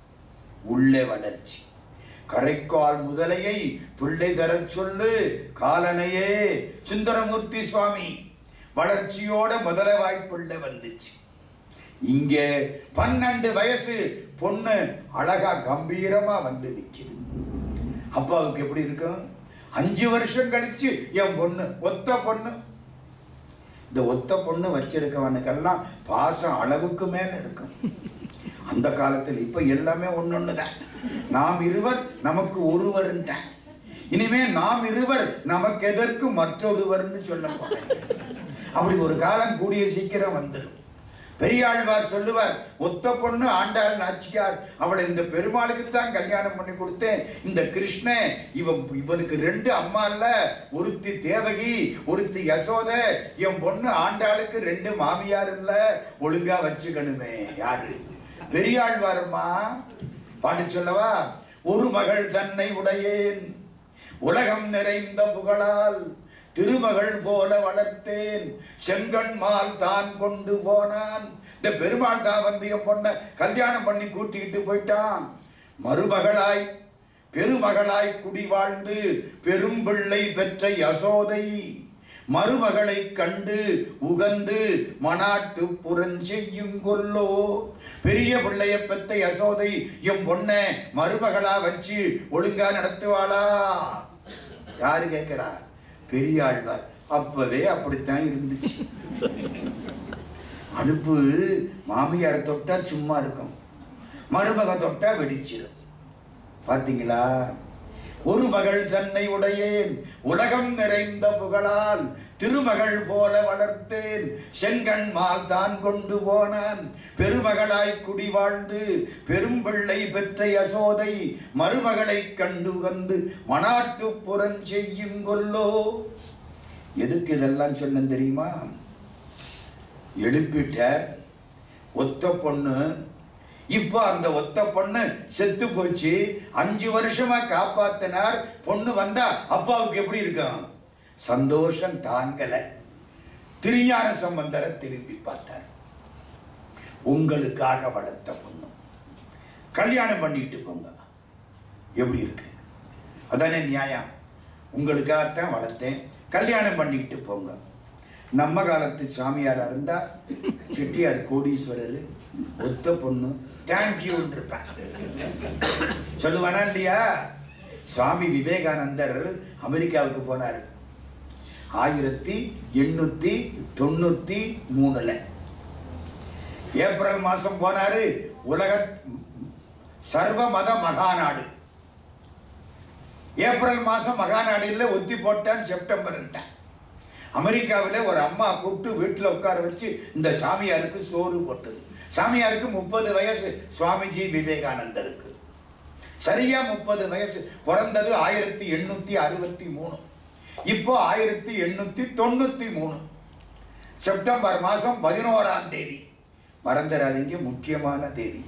உள்ளே வளர்ச்சி. கரைக்கால் முதலையை பிள்ளை தர சொல்லு காலனையே சுந்தரமூர்த்தி சுவாமி. வளர்ச்சியோட முதல வாய்ப்புள்ள வந்துச்சு. இங்கே பன்னெண்டு வயசு பொண்ணு அழகா கம்பீரமா வந்து நிக்குது. அப்பாவுக்கு எப்படி இருக்கும்? அஞ்சு வருஷம் கழிச்சு என் பொண்ணு, ஒத்த பொண்ணு. இந்த ஒத்த பொண்ணு வச்சிருக்கவனுக்கெல்லாம் பாசம் அளவுக்கு மேல இருக்கும் அந்த காலத்தில். இப்ப எல்லாமே ஒன்னொன்னுதான். நாம் இருவர் நமக்கு ஒருவர்ன்ட்டான். இனிமே நாம் இருவர் நமக்கு எதற்கு மற்றொருவர்னு சொல்ல போறேன். அப்படி ஒரு காலம் கூடிய சீக்கிரம் வந்துடும். பெரியாழ்வார் சொல்லுவார், ஒத்த பொண்ணு ஆண்டாள் நாச்சியார், அவளை இந்த பெருமாளுக்கு தான் கல்யாணம் பண்ணி கொடுத்தேன். இந்த கிருஷ்ணன் இவன் இவனுக்கு ரெண்டு அம்மா இல்ல, ஒருத்தி தேவகி ஒருத்தி யசோத. என் பொண்ணு ஆண்டாளுக்கு ரெண்டு மாமியார் இல்ல, ஒழுங்கா வச்சுக்கணுமே. யாரு? பெரியாழ்வாரம்மா. பாட்டு சொல்லவா? ஒரு மகள் தன்னை உடையேன் உலகம் நிறைந்த புகழால் திருமகள் போல வளர்த்தேன் செங்கண்மால் தான் கொண்டு போனான். இந்த பெருமாள் தான் வந்து என் பொண்ண கல்யாணம் பண்ணி கூட்டிக்கிட்டு போயிட்டான். மருமகளாய் பெருமகளாய் குடி வாழ்ந்து பெரும் பிள்ளை பெற்ற யசோதை மருமகளை கண்டு உகந்து மனாட்டு புறஞ்செய்யும் கொல்லோ. பெரிய பிள்ளைய பெத்த யசோதை எம் பொண்ண மருமகளா வச்சு ஒழுங்கா நடத்துவாளா? யாரு கேட்கிறா? பெரியாழ்வார். அப்பவே அப்படித்தான் இருந்துச்சு. அடுப்பு மாமியார் தொட்டா சும்மா இருக்கும், மருமக தொட்டா வெடிச்சிடும். பாத்தீங்களா? ஒரு மகள் தன்னை உடையேன் உலகம் நிறைந்த புகழால் திருமகள் போல வளர்த்தேன் செங்கண் மால் தான் கொண்டு போனான் பெருமகளாய் குடி வாழ்ந்து பெரும்பிள்ளை பெற்ற யசோதை மருமகளை கண்டு வந்து மனாட்டு புறஞ்செய்யும் கொல்லோ. எதுக்கு இதெல்லாம் சொன்ன தெரியுமா? எழுப்பிட்ட ஒத்த பொண்ணு, இப்ப அந்த ஒத்த பொண்ணு செத்து போச்சு. அஞ்சு வருஷமா காப்பாத்தினார். பொண்ணு வந்தா அப்பாவுக்கு எப்படி இருக்கும்? சந்தோஷம் தாங்கல. திருஞான சம்பந்தரை திரும்பி பார்த்தார். உங்களுக்காக வளர்த்த பொண்ணு, கல்யாணம் பண்ணிட்டு போங்க. எப்படி இருக்கு? அதானே நியாயம். உங்களுக்காகத்தான் வளர்த்தேன், கல்யாணம் பண்ணிட்டு போங்க. நம்ம காலத்து சாமியாரா இருந்தா செட்டியார் கோடீஸ்வரர், ஒத்த பொண்ணு தேங்க்யூ இருப்பேன் சொல்லுவானா இல்லையா? சுவாமி விவேகானந்தர் அமெரிக்காவுக்கு போனார் ஆயிரத்தி எண்ணூத்தி தொண்ணூத்தி மூணுல. ஏப்ரல் மாசம் போனாரு. உலக சர்வ மத மகாநாடு. ஏப்ரல் மாசம் மகாநாடு இல்ல, ஒத்தி போட்டான் செப்டம்பர். அமெரிக்காவில் ஒரு அம்மா கூப்பிட்டு வீட்டில் உட்கார வச்சு இந்த சாமியாருக்கு சோறு போட்டது. சாமியாருக்கு முப்பது வயசு, சுவாமிஜி விவேகானந்தருக்கு சரியா முப்பது வயசு. பிறந்தது ஆயிரத்தி எண்ணூத்தி அறுபத்தி மூணு. இப்போ ஆயிரத்தி எண்ணூத்தி தொண்ணூத்தி மூணு செப்டம்பர் மாசம் பதினோராம் தேதி. மறந்துடாதீங்க, முக்கியமான தேதி.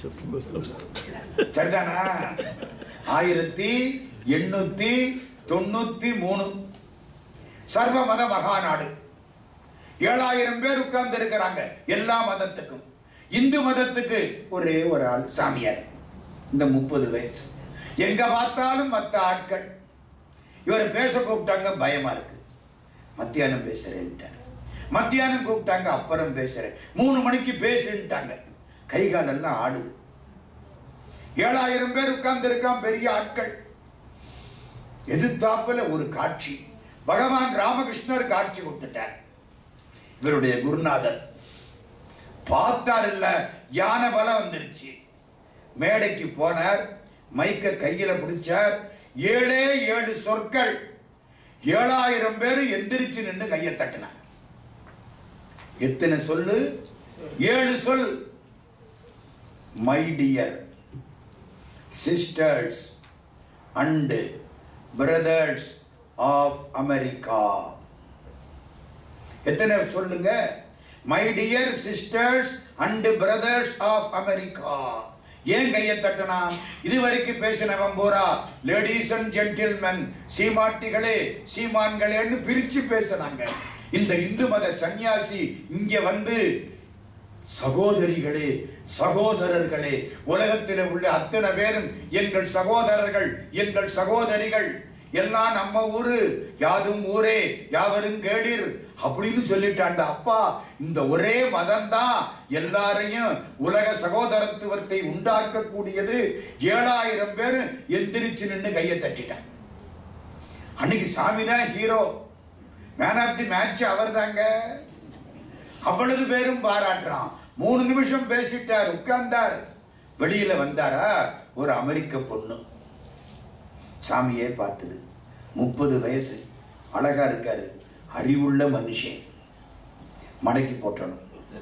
சரிதானா? ஆயிரத்தி எண்ணூத்தி தொண்ணூத்தி மூணு சர்வ மத மகாநாடு. ஏழாயிரம் பேர் உட்கார்ந்து இருக்கிறாங்க, எல்லா மதத்துக்கும். இந்து மதத்துக்கு ஒரே ஒரு ஆள் சாமியார், இந்த முப்பது வயசு. எங்க பார்த்தாலும் மற்ற ஆட்கள். இவரை பேச கூப்பிட்டாங்க, பயமா இருக்கு. மத்தியானம் பேசுறேன்ட்டார். மத்தியானம் கூப்பிட்டாங்க, அப்புறம் பேசுறேன். மூணு மணிக்கு பேசுட்டாங்க. கை காலெல்லாம் ஆடுது. ஏழாயிரம் பேர் உட்கார்ந்து இருக்கான், பெரிய ஆட்கள். எதிர்த்தாப்புல ஒரு காட்சி. பகவான் ராமகிருஷ்ணர் காட்சி கொடுத்துட்டார். இவருடைய குருநாதர் பார்த்தார் இல்ல, யானை பலம் வந்துருச்சு. மேடைக்கு போனார், மைக்க கையில பிடிச்சார். ஏழே ஏழு சொற்கள். ஏழாயிரம் பேரு எந்திரிச்சு நின்று கையை தட்டினார். எத்தனை சொல்லு? ஏழு சொல். My dear sisters and brothers of America. எத்தனை சொல்லுங்க? My dear sisters and brothers of America. ஏன் கையை தட்டினா? இதுவரைக்கும் பேசினவன் பூரா லேடிஸ் அண்ட் ஜென்டில்மென், சீமாட்டிகளே சீமான்களேன்னு பிரிச்சு பேசினாங்க. இந்த இந்து மத சன்னியாசி இங்க வந்து சகோதரிகளே சகோதரர்களே, உலகத்தில் உள்ள அத்தனை பேரும் எங்கள் சகோதரர்கள் எங்கள் சகோதரிகள், எல்லாம் நம்ம ஊரு, யாதும் ஊரே யாவரும் கேளீர் அப்படின்னு சொல்லிட்டாண்ட. அப்பா, இந்த ஒரே மதம் தான் எல்லாரையும் உலக சகோதரத்துவத்தை உண்டாக்கக்கூடியது. ஏழாயிரம் பேர் எந்திரிச்சு நின்று கையை தட்டிட்டான். அன்னைக்கு சாமி தான் hero, man of the match அவர் தாங்க. அவ்வளவு பேரும் பாராட்டுறான். மூணு நிமிஷம் பேசிட்டார், உட்கார்ந்தார். வெளியில வந்தாரா ஒரு அமெரிக்க பொண்ணு. சாமியே பார்த்தது. முப்பது வயசு, அழகா இருக்காரு, அறிவுள்ள மனுஷன். மடக்கி போட்டணும்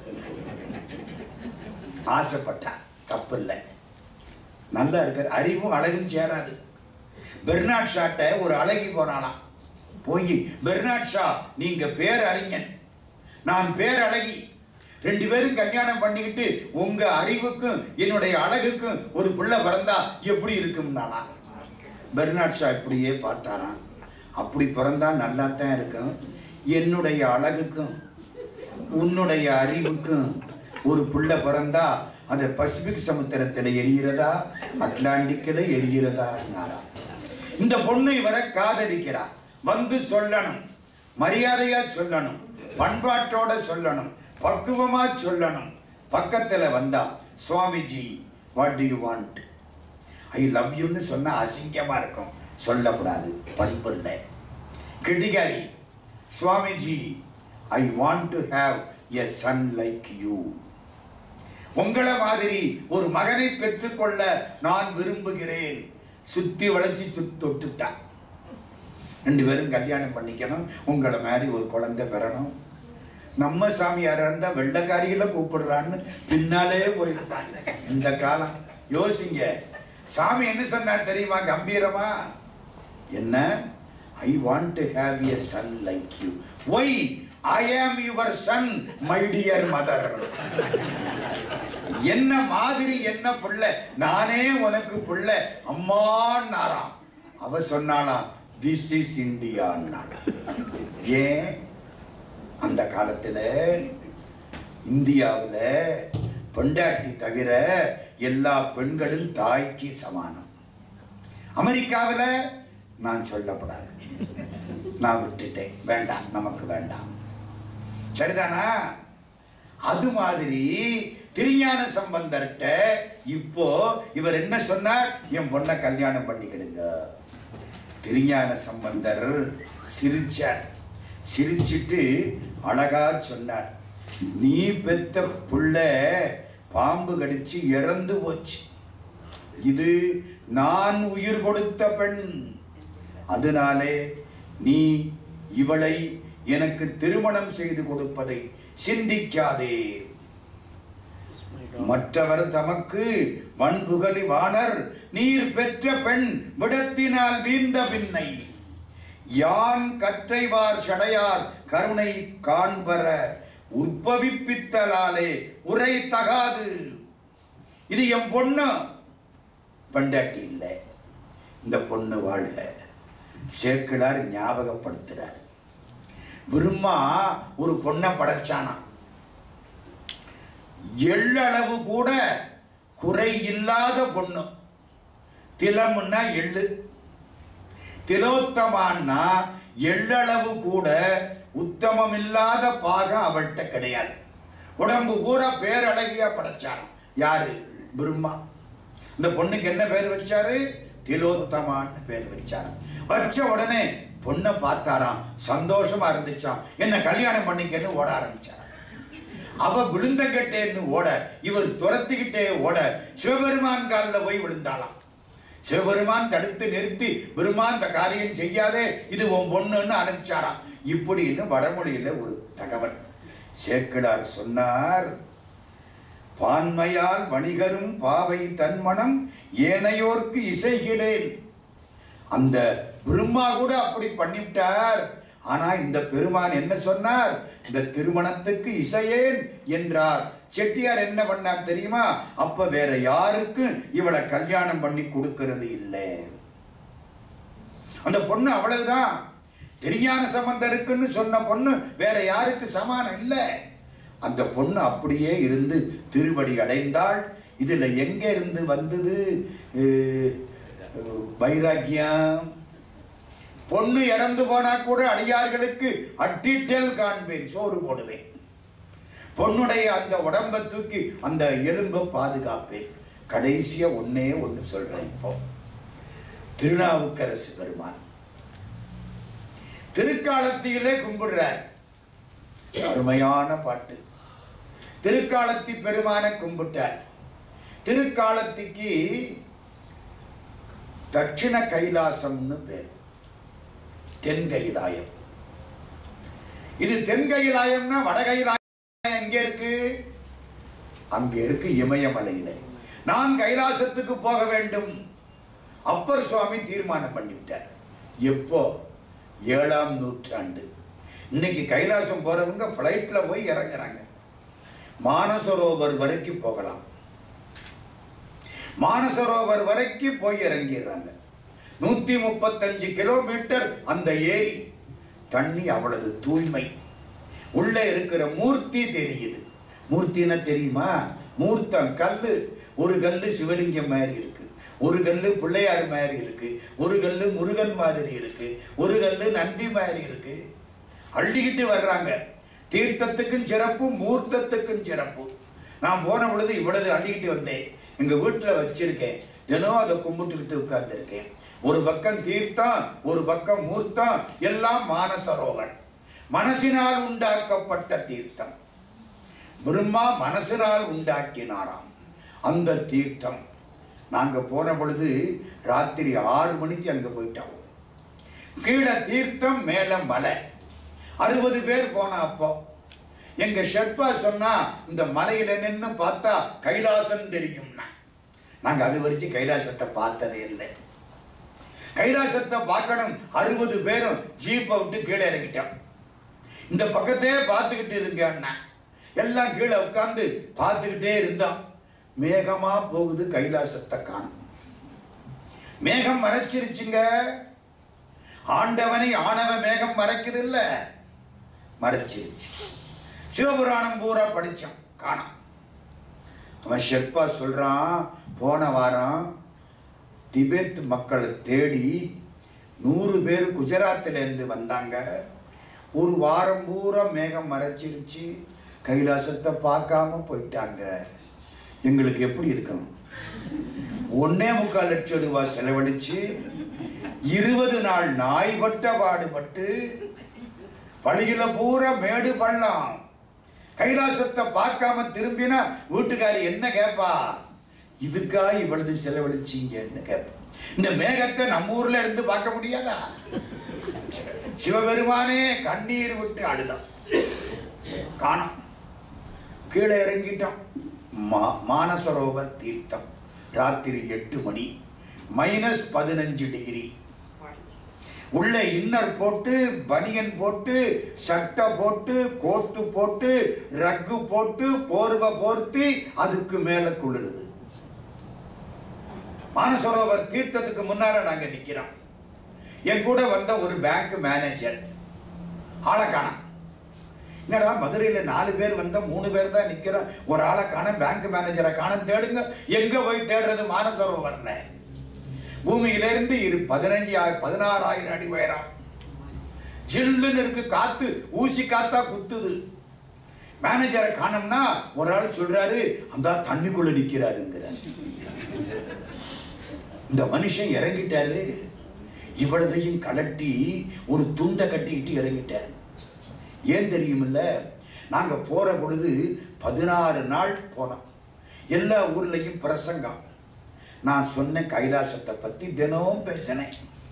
ஆசைப்பட்டா தப்பு இல்லை, நல்லா இருக்காரு. அறிவும் அழகும் சேராது. பெர்னாட் ஷாட்ட ஒரு அழகி போனானா, போய் பெர்னாட் ஷா நீங்க பேர் அறிஞன், நான் பேர் அழகி, ரெண்டு பேரும் கல்யாணம் பண்ணிக்கிட்டு உங்க அறிவுக்கும் என்னுடைய அழகுக்கும் ஒரு பிள்ளை பிறந்தா எப்படி இருக்கும் நானா? பெர்னாட் ஷா இப்படியே பார்த்தாராம். அப்படி பிறந்தா நல்லா தான் இருக்கும். என்னுடைய அழகுக்கும் உன்னுடைய அறிவுக்கும் ஒரு பிள்ளை பிறந்தா அது பசிபிக் சமுத்திரத்தில் எரிகிறதா அட்லாண்டிக்கில் எரிகிறதா? இந்த பொண்ணு இவரை காதலிக்கிறா, வந்து சொல்லணும். மரியாதையா சொல்லணும், பண்பாட்டோட சொல்லணும், பக்குவமா சொல்லணும். பக்கத்துல வந்தா Swamiji what do you want, I love யூன்னு சொன்னா அசிங்கமா இருக்கும், சொல்லக்கூடாது, பண்பு இல்லை. கிடிகாரி Swamiji I want to have a son like you, உங்களை மாதிரி ஒரு மகனை பெற்றுக்கொள்ள நான் விரும்புகிறேன். சுத்தி வளைச்சி தொட்டுட்டான். ரெண்டு பேரும் கல்யாணம் பண்ணிக்கணும், உங்களை மாதிரி ஒரு குழந்தை பெறணும். நம்ம சாமியாரா இருந்தா வெள்ளக்காரியில கூப்பிடுறான்னு பின்னாலே போயிருப்பாங்க. இந்த காலம் யோசிங்க. சாமி என்ன சொன்னார் தெரியுமா கம்பீரமா? என்ன? I want to have a son like you. Why? I am your son my dear mother. என்ன மாதிரி என்ன புள்ள, நானே உனக்கு புள்ள அம்மான்னாராம். அவ சொன்னாலாம் திஸ் இஸ் இந்தியா. ஏன்? அந்த காலத்துல இந்தியாவில் பொண்டாட்டி தவிர எல்லா பெண்களும் தாய்க்கு சமானம். அமெரிக்காவில் நான் சொல்லப்படாது, நான் விட்டுட்டேன், வேண்டாம், நமக்கு வேண்டாம். சரிதானா? அது மாதிரி திருஞான சம்பந்தர்கிட்ட இப்போ இவர் என்ன சொன்னார்? என் பொண்ணை கல்யாணம் பண்ணிக்கிடுங்க. திருஞான சம்பந்தர் சிரிச்சார். சிரிச்சிட்டு அழகா சொன்னார், நீ பெத்த புள்ள பாம்பு கடிச்சு இறந்து போச்சு, இது நான் உயிர் கொடுத்த பெண், அதனாலே நீ இவளை எனக்கு திருமணம் செய்து கொடுப்பதை சிந்திக்காதே. மற்றவர் தமக்கு வன்புகலி வாணர், நீர் பெற்ற பெண் விடத்தினால் வீழ்ந்த பின்னை, யான் கற்றைவார் சடையார் கருணை காண்பர உற்பவிப்பித்தலாலே உரை தகாது. இது என் பொண்ணு, பண்டாட்டி இல்லை, இந்த பொண்ணு வாழ்க. சேக்கிழார் ஞாபகப்படுத்துறார். பிரம்மா ஒரு பொண்ணை படைச்சானா, எள்ளளவு கூட குறை இல்லாத பொண்ணு. திலம்னா எள்ளு, திலோத்தமான்னா எள்ளளவு கூட உத்தமம் இல்லாத பாகம் அவள்கிட்ட கிடையாது. உடம்பு பூரா பேரழகியா படைச்சாராம். யாரு? பிரம்மா. இந்த பொண்ணுக்கு என்ன பேர் வச்சாரு? திலோத்தமான்னு பேர் வச்சாராம். வச்ச உடனே பொண்ணை பார்த்தாராம், சந்தோஷமா இருந்துச்சாம். என்ன கல்யாணம் பண்ணிக்கன்னு ஓட ஆரம்பிச்சாராம். அவ விழுந்தங்கட்டேன்னு ஓட, இவர் துரத்திக்கிட்டே ஓட சிவபெருமான் காலில் போய் விழுந்தாளாம். சிவபெருமான் தடுத்து நிறுத்தி, பெருமான் இந்த காரியம் செய்யாதே, இது உன் பொண்ணுன்னு அனுப்பிச்சாராம். இப்படின்னு வடமொழியில ஒரு தகவல். சேக்கிழார் சொன்னார், பான்மையால் வணிகரும் பாவை தன்மனம் ஏனையோர்க்கு இசைகிறேன். அந்த பிரம்மா கூட அப்படி பண்ணிவிட்டார். ஆனா இந்த பெருமான் என்ன சொன்னார்? இந்த திருமணத்துக்கு இசையேன் என்றார். செட்டியார் என்ன பண்ணார் தெரியுமா? அப்ப வேற யாருக்கும் இவளை கல்யாணம் பண்ணி கொடுக்கிறது இல்லை. அந்த பொண்ணு அவ்வளவுதான். திருஞான சம்பந்தருக்குன்னு சொன்ன பொண்ணு வேற யாருக்கு சமானம் இல்லை. அந்த பொண்ணு அப்படியே இருந்து திருவடி அடைந்தாள். இதுல எங்க இருந்து வந்தது வைராக்கியம்? பொண்ணு இறந்து போனா கூட அடியார்களுக்கு அட்டிட்டல் காண்பேன், சோறு போடுவேன். பொண்ணுடைய அந்த உடம்பை தூக்கி அந்த எலும்பை பாதுகாப்பேன். கடைசியா ஒன்னே ஒன்று சொல்றேன். இப்போ திருநாவுக்கரசு பெருமான் திருக்காலத்திலே கும்பிடுறார். அருமையான பாட்டு. திருக்காலத்தி பெருமான கும்பிட்டார். திருக்காலத்திக்கு தட்சிண கைலாசம்னு பேர், தென் கைலாயம். இது தென் கைலாயம்னா வட கைலாயம் எங்க இருக்கு? அங்க இருக்கு இமயமலையில. நான் கைலாசத்துக்கு போக வேண்டும். அப்பர் சுவாமி தீர்மானம் பண்ணிவிட்டார். எப்போ? ஏழாம் நூற்றாண்டு. இன்னைக்கு கைலாசம் போறவங்க பிளைட்ல போய் இறங்குறாங்க. மானசரோவர் வரைக்கும் போகலாம். மானசரோவர் வரைக்கும் போய் இறங்கிடுறாங்க. நூத்தி முப்பத்தஞ்சு கிலோமீட்டர் அந்த ஏரி. தண்ணி அவ்வளவு தூய்மை. உள்ள இருக்கிற மூர்த்தி தெரியுது. மூர்த்தினா தெரியுமா? மூர்த்தம் கல்லு. ஒரு கல்லு சிவலிங்கம் மாதிரி இருக்கு, ஒரு கல்லு பிள்ளையார் மாதிரி இருக்கு, ஒரு கல்லு முருகன் மாதிரி இருக்கு, ஒரு கல்லு நந்தி மாதிரி இருக்கு. அள்ளிக்கிட்டு வர்றாங்க. தீர்த்தத்துக்கும் சிறப்பு, மூர்த்தத்துக்கும் சிறப்பு. நான் போன பொழுது இவ்வளவு அள்ளிக்கிட்டு வந்தேன். எங்க வீட்டில் வச்சிருக்கேன். தினம் அதை கும்பிட்டுக்கிட்டு உட்கார்ந்துருக்கேன். ஒரு பக்கம் தீர்த்தம், ஒரு பக்கம் மூர்த்தம், எல்லாம் மானசரோவர். மனசினால் உண்டாக்கப்பட்ட தீர்த்தம். பிரம்மா மனசினால் உண்டாக்கினாராம் அந்த தீர்த்தம். நாங்க போன பொழுது ராத்திரி ஆறு மணிக்கு அங்க போயிட்டோம். கீழே தீர்த்தம், மேல மலை. அறுபது பேர் போன அப்போ எங்க ஷெர்பா சொன்னா, இந்த மலையில நின்று பார்த்தா கைலாசம் தெரியும்னா. நாங்க அது வரைக்கும் கைலாசத்தை பார்த்ததே இல்லை. கைலாசத்தை பார்க்கணும். அறுபது பேரும் ஜீப்பை விட்டு கீழே இறங்கிட்டோம். இந்த பக்கத்தையே பார்த்துக்கிட்டு இருங்க. எல்லாம் கீழே உட்கார்ந்து பார்த்துக்கிட்டே இருந்தோம். மேகமா போகுது, கைலாசத்தை காணும். மேகம் மறைச்சிருச்சுங்க. ஆண்டவனை ஆணவ மேகம் மறைக்குது இல்ல, மறைச்சிருச்சு. சிவபுராணம் பூரா படிச்சோம், காணோம். அவன் ஷெர்பா சொல்றான், போன வாரம் திபெத் மக்களை தேடி நூறு பேர் குஜராத்தில் இருந்து வந்தாங்க. ஒரு வாரம் பூரா மேகம் மறைச்சிருச்சு, கைலாசத்தை பார்க்காம போயிட்டாங்க. எங்களுக்கு எப்படி இருக்கணும்? ஒன்னே முக்கால் லட்சம் ரூபாய் செலவழிச்சு இருபது நாள் நாய்பட்ட பாடுபட்டு வழியில பூரா மேடு பள்ளம். கைலாசத்தை பார்க்காம திரும்பினா வீட்டுக்காரி என்ன கேட்பா? இதுக்கா இவ்வளவு செலவழிச்சீங்கன்னு கேட்பா. இந்த மேகத்தை நம்ம ஊர்ல இருந்து பார்க்க முடியாதா? சிவபெருமானே கண்ணீர் விட்டு அழுதான். காணோம். கீழே இறங்கிட்டோம். மானசரோவர் தீர்த்தம். ராத்திரி எட்டு மணி, மைனஸ் பதினஞ்சு டிகிரி. உள்ள இன்னர் போட்டு, பனியன் போட்டு, சட்டை போட்டு, கோட்டு போட்டு, ரக்கு போட்டு, போர்வை போர்த்தி, அதுக்கு மேல குளிருது. மானசரோவர் தீர்த்தத்துக்கு முன்னால நாங்க நிக்கிறோம். என் கூட வந்த ஒரு பேங்க் மேனேஜர் ஆளை காணோம். என்னடா மதுரையில நாலு பேர் வந்த, மூணு பேர் தான் நிக்கிறோம், ஒரு ஆளை காண, பேங்க் மேனேஜரை காண, தேடுங்க. எங்க போய் தேடுறது? மானசரோவர்ல பூமியில இருந்து இரு பதினஞ்சு பதினாறாயிரம் அடி உயரம். ஜில்லுன்னு இருக்கு, காத்து ஊசி காத்தா குத்துது. மேனேஜரை காணோம்னா ஒரு ஆள் சொல்றாரு, அந்த தண்ணிக்குள்ள நிக்கிறாருங்கிறார். இந்த மனுஷன் இறங்கிட்டாரு. இவ்வளதையும் கலட்டி ஒரு துண்டை கட்டிக்கிட்டு இறங்கிட்டாரு. ஏன் தெரியுமில்ல, நாங்க போற பொழுது பதினாறு நாள் போனோம். எல்லா ஊர்லயும் பிரசங்கம். நான் சொன்ன கைலாசத்தை பத்தி தினமும் பேசினேன்.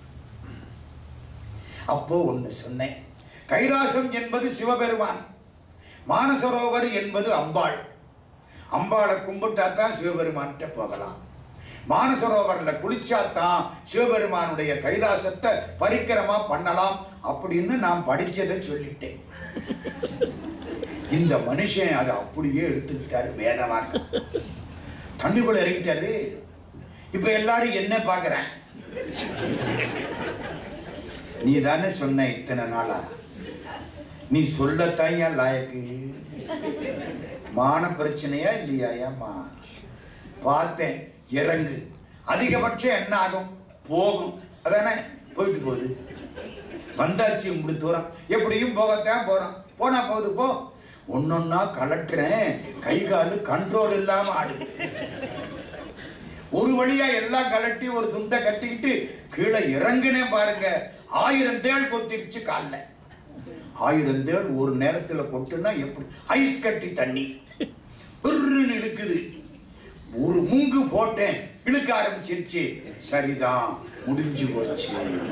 அப்போ ஒண்ணு சொன்னேன், கைலாசம் என்பது சிவபெருமான், மானசரோவர் என்பது அம்பாள். அம்பாளை கும்பிட்டாத்தான் சிவபெருமான்கிட்ட போகலாம். மானசரோவர்ல குளிச்சாத்தான் சிவபெருமானுடைய கைலாசத்தை பரிக்கிரமா பண்ணலாம் அப்படின்னு நான் படிச்சதை சொல்லிட்டேன். இந்த மனுஷன் அதை அப்படியே எடுத்துக்கிட்டாரு. வேதவாக்கு தண்ணிக்குள்ள இறங்கிட்டாரு. இப்ப எல்லாரும் என்ன பாக்குறேன்? நீ தானே சொன்ன இத்தனை நாளா, நீ சொல்லத்தான் ஏன் லாயக்கு? மான பிரச்சனையா இல்லையா? ஏமா பார்த்தேன், இறங்கு. அதிகபட்சம் என்ன ஆகும்? போகும். அதானே போயிட்டு போகுது. வந்தாச்சு இப்படி தூரம், எப்படியும் போகத்தான் போறோம். போனா போகுது, போ. ஒன்னொன்னா கலட்டுறேன், கை காலு கண்ட்ரோல் இல்லாம ஆடுது. ஒரு வழியா எல்லாம் கலட்டி ஒரு துண்டை கட்டிக்கிட்டு கீழே இறங்குனேன் பாருங்க. ஆயிரம் தேள் கொத்திருச்சு கால்ல. ஆயிரம் தேள் ஒரு நேரத்துல கொட்டுனா எப்படி? ஐஸ் கட்டி தண்ணி பிர்ருன்னு இழுக்குது. ஒரு முங்கு போட்டேன், இழுக்க ஆரம்பிச்சிருச்சு. சரிதான், முடிஞ்சு போச்சு.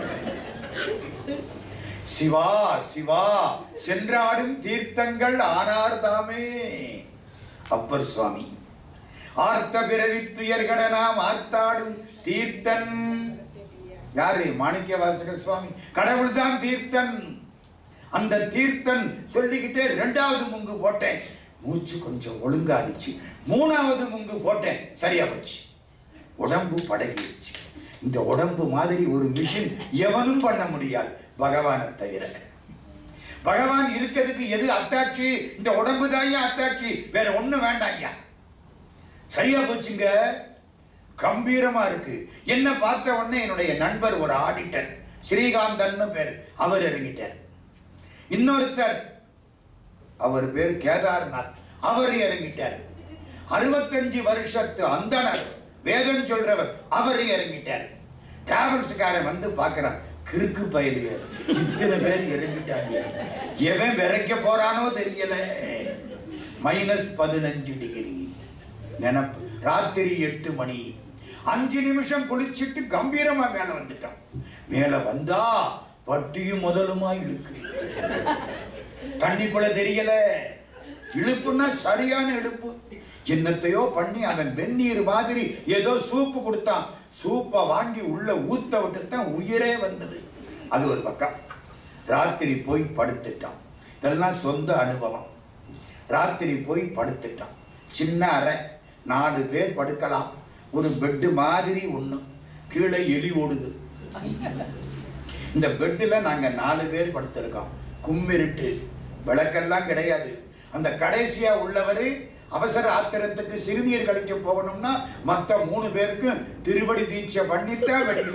சிவா சிவா சென்றாடும் தீர்த்தங்கள் ஆனார் தாமே. அப்பர் சுவாமி. ஆர்த்த பிறவி துயர்கட நாம் ஆர்த்தாடும் தீர்த்தன் யாரு? மாணிக்க வாசக சுவாமி. கடவுள் தான் தீர்த்தன். அந்த தீர்த்தன் சொல்லிக்கிட்டே ரெண்டாவது முங்கு போட்டேன், மூச்சு கொஞ்சம் ஒழுங்காச்சு. மூணாவது முங்கு போட்டேன், சரியா போச்சு. உடம்பு பழகிடுச்சு. இந்த உடம்பு மாதிரி ஒரு மிஷின் எவனும் பண்ண முடியாது, பகவானை தவிர. பகவான் இருக்கிறதுக்கு எது அத்தாட்சி? இந்த உடம்பு தான் அத்தாட்சி, வேற ஒண்ணு வேண்டாம் ஐயா. சரியா போச்சுங்க. கம்பீரமா இருக்கு. என்ன பார்த்த உடனே என்னுடைய நண்பர் ஒரு ஆடிட்டர், ஸ்ரீகாந்தன் பேரு, அவர் இறங்கிட்டார். இன்னொருத்தர் அவர் பேர் கேதார்நாத், அவர் இறங்கிட்டார். அறுபத்தஞ்சு வருஷத்து அந்தனர், வேதம் சொல்றவர், அவர் இறங்கிட்டார். டிராவல்ஸ்காரன் வந்து பார்க்கிறான், கிறுக்கு பயலுக இத்தனை பேர் இறங்கிட்டாங்க, எவன் விரைக்க போறானோ தெரியல. மைனஸ் பதினஞ்சு டிகிரி நினப்பு. ராத்திரி எட்டு மணி. அஞ்சு நிமிஷம் குளிச்சுட்டு கம்பீரமா மேல வந்துட்டான். மேல வந்தா பட்டியும் முதலுமா இழுக்கு. தண்ணிக்குள்ள தெரியல. இழுப்புன்னா சரியான இழுப்பு. என்னத்தையோ பண்ணி அவன் வெந்நீர் மாதிரி ஏதோ சூப்பு கொடுத்தான். சூப்பை வாங்கி உள்ள ஊத்த விட்டுத்தான் உயிரே வந்தது. அது ஒரு பக்கம். ராத்திரி போய் படுத்துட்டான். இதெல்லாம் சொந்த அனுபவம். ராத்திரி போய் படுத்துட்டான். சின்ன அறை, நாலு பேர் படுக்கலாம். ஒரு பெட்டு மாதிரி ஒண்ணு, கீழே எலி ஓடுது. இந்த பெட்டில் நாங்க நாலு பேர் படுத்திருக்கோம். கும்மிருட்டு, விளக்கெல்லாம் கிடையாது. அந்த கடைசியா உள்ளவரு அவசர ஆத்திரத்துக்கு சிறுநீர் கழிக்க போகணும்னா மற்ற மூணு பேருக்கும் திருவடி தீட்சை பண்ணித்தான் வெளியில.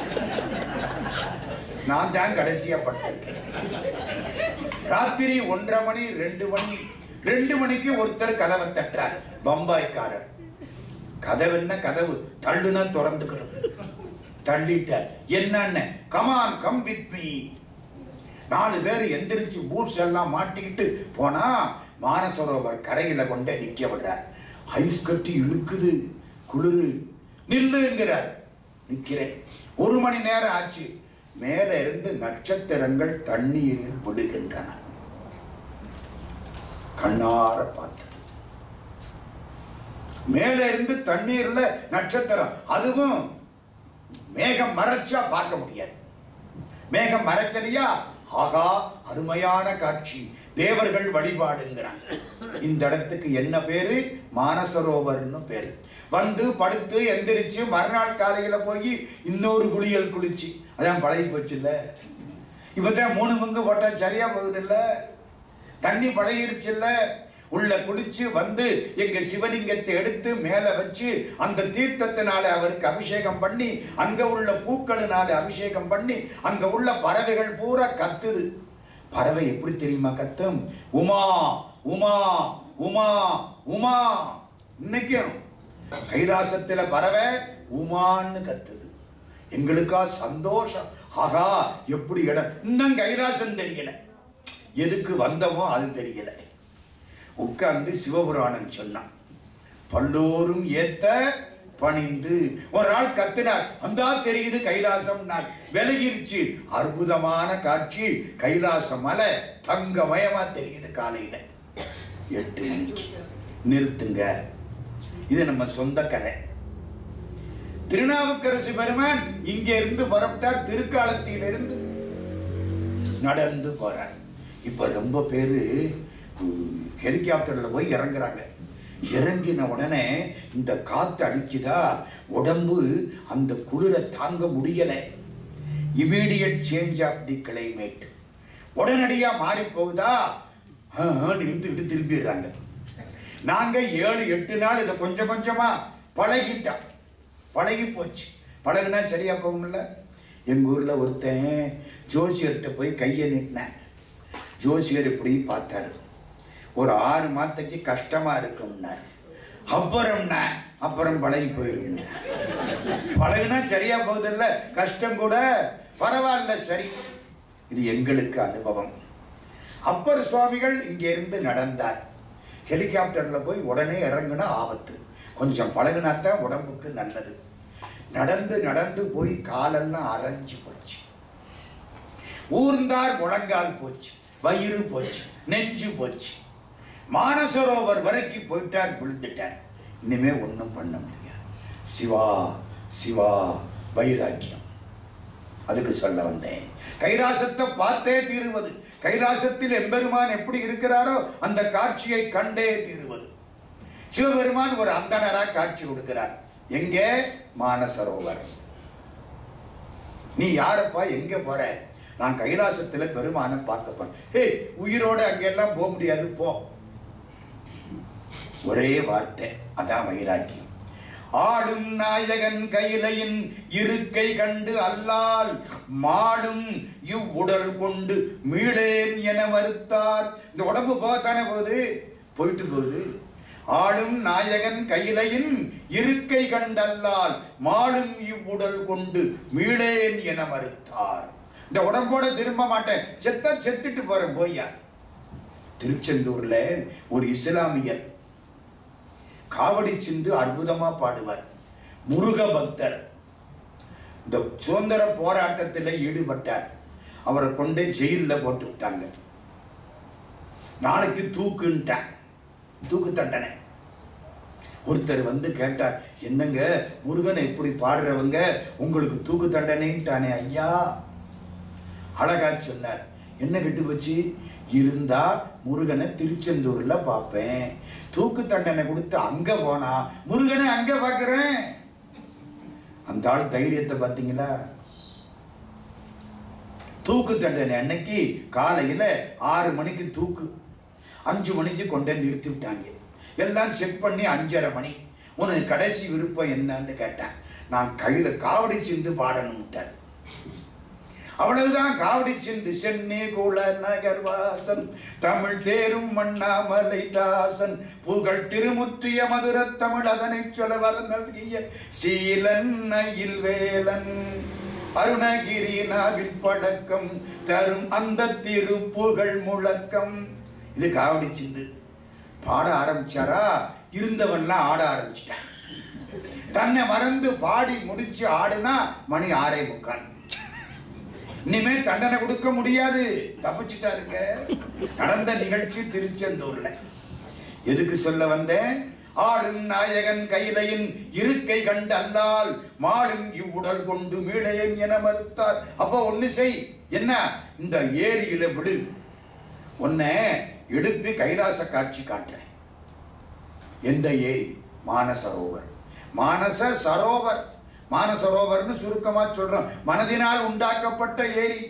நான் தான் கடைசியா படுத்திருக்கேன். ராத்திரி ஒன்றரை மணி ரெண்டு மணி ரெண்டு மணிக்கு ஒருத்தர் கதவை தட்டுறார். பம்பாய்க்காரர். கதவு என்ன கதவு, தள்ளுனா திறந்துக்கிறோம். தள்ளிட்டார். என்னன்னு, கமான் கம் வித் மீ. நாலு பேர் எந்திரிச்சு பூட்ஸ் எல்லாம் மாட்டிக்கிட்டு போனா மானசரோவர் கரையில கொண்டே நிக்க விடுறார். ஐஸ் கட்டி இழுக்குது, குளிரு. நில்லுங்கிறார். நிக்கிறேன். ஒரு மணி நேரம் ஆச்சு. மேல இருந்து நட்சத்திரங்கள் தண்ணீரில் விழுகின்றன. கண்ணார பார்த்தது. மேல இருந்து தண்ணீர்ல நட்சத்திரம். அதுவும் மேகம் மறைச்சா பார்க்க முடியாது. மேகம் மறைக்கலையா, ஆகா அருமையான காட்சி, தேவர்கள் வழிபாடுங்கிறான். இந்த இடத்துக்கு என்ன பேரு, மானசரோவர்னு பேரு. வந்து படுத்து எந்திரிச்சு மறுநாள் காலையில போய் இன்னொரு குளியல் குளிச்சு, அதான் பழகி போச்சு இல்ல. இப்பதான் மூணு பங்கு போட்டா சரியா போகுது இல்ல, தண்ணி பழகிருச்சு இல்ல. உள்ள குளிச்சு வந்து எங்க சிவலிங்கத்தை எடுத்து மேல வச்சு அந்த தீர்த்தத்தினால அவருக்கு அபிஷேகம் பண்ணி, அங்க உள்ள பூக்களினால அபிஷேகம் பண்ணி, அங்க உள்ள பறவைகள் பூரா கத்துது. பறவை எப்படி தெரியுமா கத்தும்? உமா உமா உமா உமா. இன்னைக்கும் கைலாசத்துல பறவை உமான்னு கத்துது. எங்களுக்கா சந்தோஷம். ஆகா எப்படி இடம். இன்னும் கைலாசம் தெரியல, எதுக்கு வந்தமோ அது தெரியல. உட்கார்ந்து சிவபுராணம் சொன்னான். பல்லோரும் ஏத்த பணிந்து. ஒரு ஆள் கத்தினார், அந்த தெரியுது கைலாசம். விலகிருச்சு. அற்புதமான காட்சி. கைலாச மலை தங்கமயமா தெரியுது. காலையில எட்டு மணிக்கு. நிறுத்துங்க, இது நம்ம சொந்த கதை. திருநாவுக்கரசு பெருமான் இங்க இருந்து புறப்பட்டார். திருக்காலத்திலிருந்து நடந்து போறார். இப்ப ரொம்ப பேரு ஹெலிகாப்டர்ல போய் இறங்குறாங்க. இறங்கின உடனே இந்த காத்து அடிச்சுதா, உடம்பு அந்த குளிரை தாங்க முடியல. Immediate change of the climate. உடனடியா மாறி போகுதா, இழுத்துக்கிட்டு திரும்பிடுறாங்க. நாங்க ஏழு எட்டு நாள் இதை கொஞ்சம் கொஞ்சமா பழகிட்டோம். பழகி போச்சு. பழகுனா சரியா போகும்ல. எங்க ஊர்ல ஒருத்தன் ஜோசியர்கிட்ட போய் கையை நீட்டினேன். ஜோசியர் இப்படி பார்த்தாரு. ஒரு ஆறு மாதத்துக்கு கஷ்டமா இருக்கும்னாரு. அப்புறம்னா அப்புறம் பழகி போயிரும். பழகுனா சரியா போகுதில்ல, கஷ்டம் கூட பரவாயில்ல சரி. இது எங்களுக்கு அனுபவம். அப்பர் சுவாமிகள் இங்க இருந்து நடந்தார். ஹெலிகாப்டர்ல போய் உடனே இறங்குனா ஆபத்து. கொஞ்சம் பழகுனாத்தான் உடம்புக்கு நல்லது. நடந்து நடந்து போய் காலெல்லாம் அரைஞ்சு போச்சு. ஊர்ந்தார் முழங்கால் போச்சு, வயிறு போச்சு, நெஞ்சு போச்சு. மானசரோவர் வரைக்கும் போயிட்டார், விழுந்துட்டார். இனிமே ஒன்றும் பண்ண முடியாது. சிவா சிவா வைராக்கியம். அதுக்கு சொல்ல வந்தேன். கைலாசத்தை பார்த்தே தீருவது. கைலாசத்தில் எம்பெருமான் எப்படி இருக்கிறாரோ அந்த காட்சியை கண்டே தீருவது. சிவபெருமான் ஒரு அந்தனரா காட்சி கொடுக்கிறார். எங்கே? மானசரோவர். நீ யாரப்பா, எங்க போற? நான் கைலாசத்துல பெருமானை பார்க்க போறேன். ஏய், உயிரோட அங்கெல்லாம் போக முடியாது, போ. ஒரே வார்த்தை. அதான் வைராக்கியம். ஆளும் நாயகன் கையிலையின் இருக்கை கண்டு அல்லால் மாடும் இவ்வுடல் கொண்டு மீளேன் என மறுத்தார். இந்த உடம்பு போகத்தானே போகுது, போயிட்டு போகுது. ஆளும் நாயகன் கையிலையின் இருக்கை கண்டல்லால் மாடும் இவ்வுடல் கொண்டு மீளேன் என மறுத்தார். இந்த உடம்போட திரும்ப மாட்டேன், செத்த செத்துட்டு போறேன் போய்யா. திருச்செந்தூர்ல ஒரு இஸ்லாமியர் காவடி சிந்து அற்புதமா பாடுவார். முருக பக்தர். இந்த சுதந்திர போராட்டத்தில் ஈடுபட்டார். அவரை கொண்டே ஜெயிலில் போட்டு விட்டாங்க. நாளைக்கு தூக்குன்ட்டான், தூக்கு தண்டனை. ஒருத்தர் வந்து கேட்டார், என்னங்க முருகனை இப்படி பாடுறவங்க உங்களுக்கு தூக்கு தண்டனைன்ட்டானே ஐயா. அழகா சொன்னார், என்ன கெட்டு போச்சு, இருந்தா முருகனை திருச்செந்தூர்ல பார்ப்பேன், தூக்கு தண்டனை கொடுத்து அங்க போனா முருகனை அங்க பார்க்கிறேன். அந்த ஆள் தைரியத்தை பார்த்தீங்களா? தூக்கு தண்டனை அன்னைக்கு காலையில ஆறு மணிக்கு தூக்கு, அஞ்சு மணிக்கு கொண்டே நிறுத்தி விட்டாங்க. எல்லாம் செக் பண்ணி அஞ்சரை மணி, உனக்கு கடைசி விருப்பம் என்னன்னு கேட்டேன். நான் கையில காவடி சிந்து பாடணும்ட்டார். அவ்வளவுதான். காவடி சிந்து சென்னி குல நகர்வாசன் தமிழ் தேரும் மண்ணாமலை தாசன் புகழ் திருமுற்றிய மதுர தமிழ் அதனை சொல்ல வர நல்கிய சீலன் அயில் வேலன் அருணகிரி நாவில் பழக்கம் தரும் அந்த திருப்புகழ் முழக்கம். இது காவடி சிந்து. பாட ஆரம்பிச்சாரா, இருந்தவன்லாம் ஆட ஆரம்பிச்சிட்டான். தன்னை மறந்து பாடி முடிச்சு ஆடுனா மணி ஆறே முக்கால். இனிமே தண்டனை கொடுக்க முடியாது, தப்பிச்சுட்டாருங்க. நடந்த நிகழ்ச்சி திருச்செந்தூர்ல. எதுக்கு சொல்ல வந்தேன்? ஆளும் நாயகன் கையிலையின் இருக்கை கண்டு அல்லால் மாளும் இவ்வுடல் கொண்டு மீளையன் என மறுத்தார். அப்போ ஒண்ணு செய், என்ன, இந்த ஏரியில விழு, உன்னை எடுப்பி கைலாச காட்சி காட்டுறேன். எந்த ஏரி? மானசரோவர். மானச சரோவர், மானசரோவர்னு சுருக்கமா சொல்றோம். மனதினால் உண்டாக்கப்பட்ட ஏரி.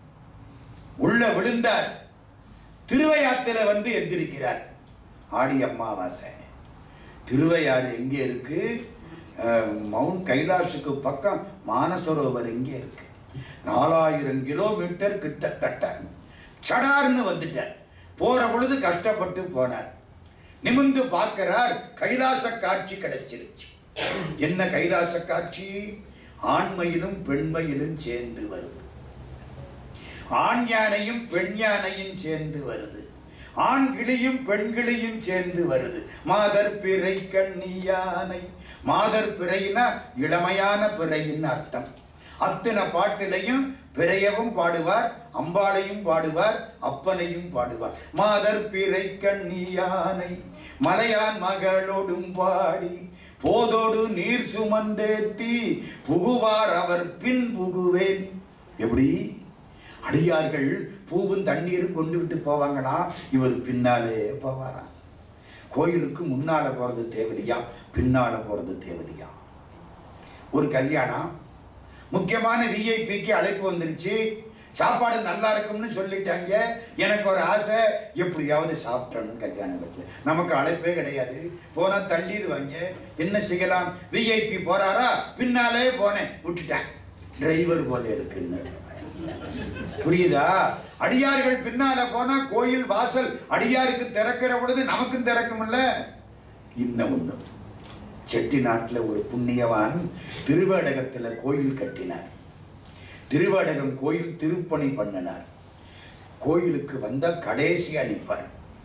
உள்ள விழுந்தார். திருவையாத்தில வந்து எந்திருக்கிறார். ஆடி அமாவாசை. திருவையாறு எங்கே இருக்கு? மவுண்ட் கைலாஷுக்கு பக்கம் மானசரோவர் எங்கே இருக்கு? நாலாயிரம் கிலோமீட்டர் கிட்டத்தட்ட. சடார்னு வந்துட்டார். போற பொழுது கஷ்டப்பட்டு போனார். நிமிந்து பார்க்கிறார், கைலாச காட்சி கிடைச்சிருச்சு. என்ன கைலாச காட்சி? ஆண்மையிலும் பெண்மையிலும் சேர்ந்து வருது. ஆண் யானையும் பெண் யானையும் சேர்ந்து வருது. ஆண் கிளியும் பெண் கிளியும் சேர்ந்து வருது. மாதர் பிறை கண்ணி யானை. மாதர் பிறைனா இளமையான பிறையின் அர்த்தம். அத்தனை பாட்டிலையும் பிறையவும் பாடுவார், அம்பாளையும் பாடுவார், அப்பனையும் பாடுவார். மாதர் பிறை கண்ணி யானை மலையான் மகளோடும் பாடி போதோடு நீர் சுமந்தேத்தி புகுவார் அவர் பின் புகுவேன். எப்படி? அடியார்கள் பூவும் தண்ணீரும் கொண்டு விட்டு போவாங்களா, இவர் பின்னாலே போவாரா? கோயிலுக்கு முன்னால போறது தேவதையா, பின்னால போறது தேவதையா? ஒரு கல்யாணம், முக்கியமான விஐபிக்கு அழைப்பு வந்துருச்சு. சாப்பாடு நல்லா இருக்கும்னு சொல்லிட்டாங்க. எனக்கு ஒரு ஆசை, எப்படியாவது சாப்பிட்டணும் கல்யாண வீட்டில். நமக்கு அழைப்பே கிடையாது, போனா தள்ளிடுவாங்க. என்ன செய்யலாம்? விஐபி போறாரா, பின்னாலே போனேன், விட்டுட்டேன். டிரைவர் போல இருக்குன்னு. புரியுதா? அடியார்கள் பின்னால போனா கோயில் வாசல் அடியாருக்கு திறக்கிற பொழுது நமக்கும் திறக்கும்ல. இன்னும் ஒண்ணு, செட்டி நாட்டில் ஒரு புண்ணியவான் திருவேடகத்தில் கோயில் கட்டினார். திருவேடகம் கோயில் திருப்பணி பண்ணினார். கோயிலுக்கு வந்த கடைசியா நிற்பார்.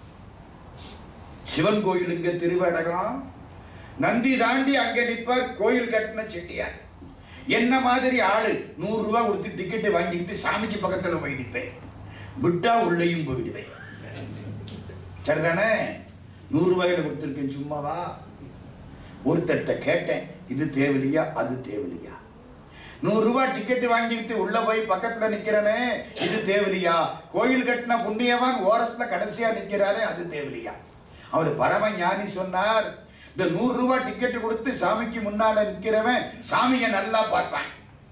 சிவன் கோயிலுங்க திருவேடகம். நந்தி தாண்டி அங்க நிற்பார் கோயில் கட்டின செட்டியார். என்ன மாதிரி ஆளு நூறு ரூபாய் கொடுத்து டிக்கெட்டு வாங்கிக்கிட்டு சாமிக்கு பக்கத்துல போய் நிற்பேன். விட்டா உள்ளேயும் போயிடுவேன். சரிதானே? நூறு ரூபாயில கொடுத்துருக்கேன் சும்மாவா? ஒருத்தட்ட கேட்டேன், இது தேவலியா அது தேவலியா? நூறு ரூபாய் டிக்கெட்டு வாங்கிட்டு உள்ள போய் பக்கத்துல நிக்கிறனே, இது தேவலியா? கோயில் கட்டின புண்ணியவான் ஓரத்துல கடைசியா நிக்கிறாரே, அது தேவலியா? அவர் பரம ஞானி சொன்னார், இந்த நூறு ரூபாய் டிக்கெட்டு கொடுத்து சாமிக்கு முன்னால நிக்கிறவன் சாமியை நல்லா பார்ப்பான்.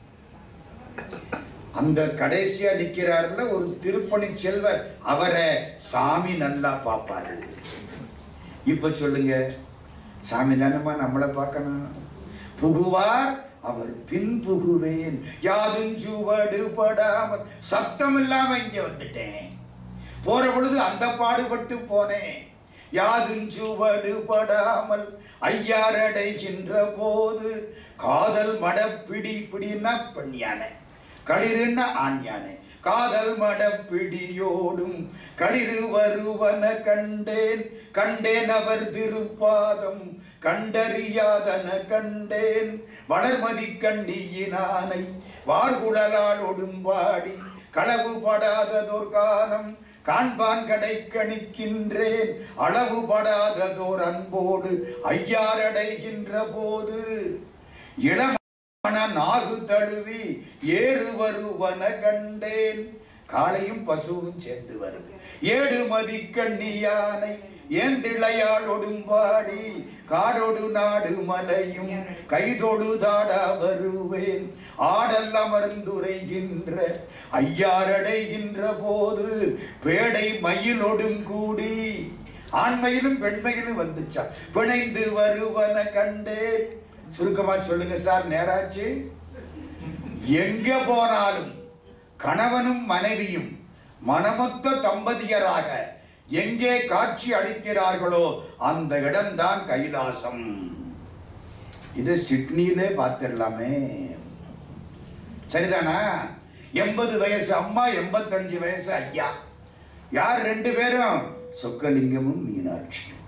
அந்த கடைசியா நிக்கிறாருல ஒரு திருப்பணி செல்வர், அவரை சாமி நல்லா பார்ப்பாரு. இப்ப சொல்லுங்க, சாமி தானமா நம்மளை பார்க்கணும்? புகுவார் அவர் பின் புகுவேன். யாதும் சுவடு படாமல் சத்தம் இல்லாம இங்க வந்துட்டேன். போற பொழுது அந்த பாடுபட்டு போனேன். யாதும் சுவடு படாமல் ஐயாரடைகின்ற போது காதல் மடப்பிடி பிடினா பெண் யானை, களிறுன்னா ஆண் யானை. காதல் மடப்பிடியோடும் களிறு வருவன கண்டேன். கண்டேன் அவர் திருப்பாதம் கண்டறியாதன கண்டேன். வளர்மதி கண்ணியினானை வார்குழலால் ஒடும்பாடி களவு படாததோர் காலம் காண்பான் கடை கணிக்கின்றேன். அளவு படாததோர் அன்போடு ஐயாரடைகின்ற போது இளம் நாகு தழுவி ஏறு வருவன கண்டேன். காளையும் பசுவும் சேர்ந்து வருது. ஏடு மதி கண்ணி யானை ஏந்திளையாள் ஒடும்பாடி காடொடு நாடு மலையும் கைதொடு தாடா வருவேன். ஆடல் அமர்ந்துரைகின்ற ஐயாரடைகின்ற போது பேடை மயிலொடும் கூடி ஆண்மையிலும் பெண்மையிலும் வந்துச்சா பிணைந்து வருவன கண்டேன். சுருக்கமா சொல்லுங்க சார், நேராச்சு. எங்க போனாலும் கணவனும் மனைவியும் மனமொத்த தம்பதியராக எங்கே காட்சி அளிக்கிறார்களோ அந்த இடம்தான் கைலாசம். இது சிட்னியிலே பார்த்திடலாமே, சரிதானா? எண்பது வயசு அம்மா, எண்பத்தஞ்சு வயசு ஐயா. யார் ரெண்டு பேரும்? சொக்கலிங்கமும் மீனாட்சியும்.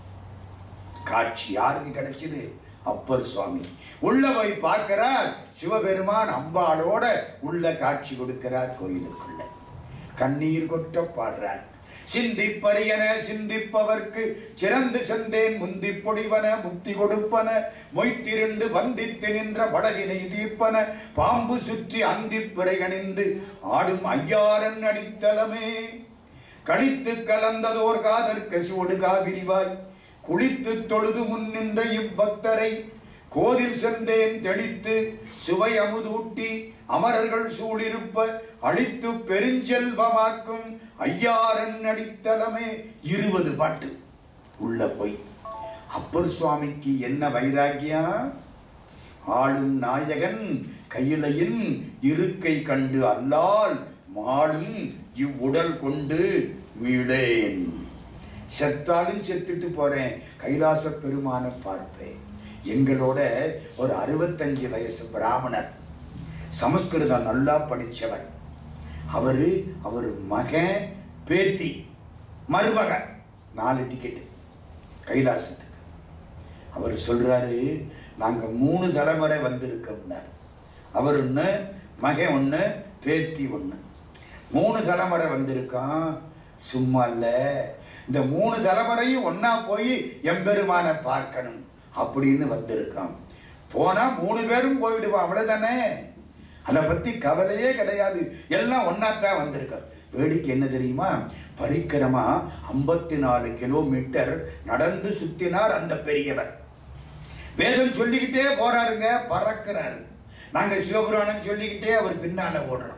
காட்சி யாருக்கு கிடைச்சது? அப்பர் சுவாமி. உள்ள போய் பார்க்கிறார், சிவபெருமான் அம்பாளோட உள்ள காட்சி கொடுக்கிறார் கோயிலுக்குள்ள. கண்ணீர் கொட்ட பாடுறார். சிந்திப்பரியன சிந்திப்பவர்க்கு சிறந்து செந்தேன் முந்தி பொடிவன முக்தி கொடுப்பன மொய்த்திருண்டு வந்தித்து நின்ற படகினை தீர்ப்பன பாம்பு சுற்றி அந்தி பிறையணிந்து ஆடும் ஐயாரன் அடித்தலமே. கழித்து கலந்ததோர் காதற்கு சூடு காவிரிவாய் குளித்து தொழுது முன் நின்ற இப்பக்தரை கோதில் செந்தேன் தெளித்து சுவை அமுதூட்டி அமரர்கள் சூழிருப்ப அழித்து பெருஞ்செல்வமாக்கும் ஐயாரன் அடித்தலமே. இருபது பாட்டு உள்ள போய். அப்பர் சுவாமிக்கு என்ன வைராக்கியம்! ஆளும் நாயகன் கையிலையின் இருக்கை கண்டு அல்லால் மாளும் இவ்வுடல் கொண்டு மீளேன். செத்தாலும் செத்துட்டு போறேன், கைலாச பெருமான பார்ப்பேன். எங்களோட ஒரு அறுபத்தஞ்சு வயசு பிராமணர், சமஸ்கிருதம் நல்லா படிச்சவர். அவரு அவர் மகன் பேத்தி மருமகன் நாலு டிக்கெட்டு கைலாசத்துக்கு. அவர் சொல்றாரு, நாங்க மூணு தலைமுறை வந்திருக்கோம்னாரு. அவர் ஒன்று, மகன் ஒன்று, பேத்தி ஒன்று. மூணு தலைமுறை வந்திருக்கான். சும்மா இல்லை, இந்த மூணு தலைமுறையும் ஒன்னா போய் எம்பெருமான பார்க்கணும் அப்படின்னு வந்திருக்கான். போனா மூணு பேரும் போயிடுவான், அவ்வளவுதானே. அதை பத்தி கவலையே கிடையாது, எல்லாம் ஒன்னாத்தான் வந்திருக்கான். வேடிக்கை என்ன தெரியுமா? பரிக்கிரமா ஐம்பத்தி நாலு கிலோமீட்டர் நடந்து சுத்தினார் அந்த பெரியவர். வேதம் சொல்லிக்கிட்டே போறாருங்க, பறக்கிறாரு. நாங்க சிவபுராணம் சொல்லிக்கிட்டே அவர் பின்னால ஓடுறோம்.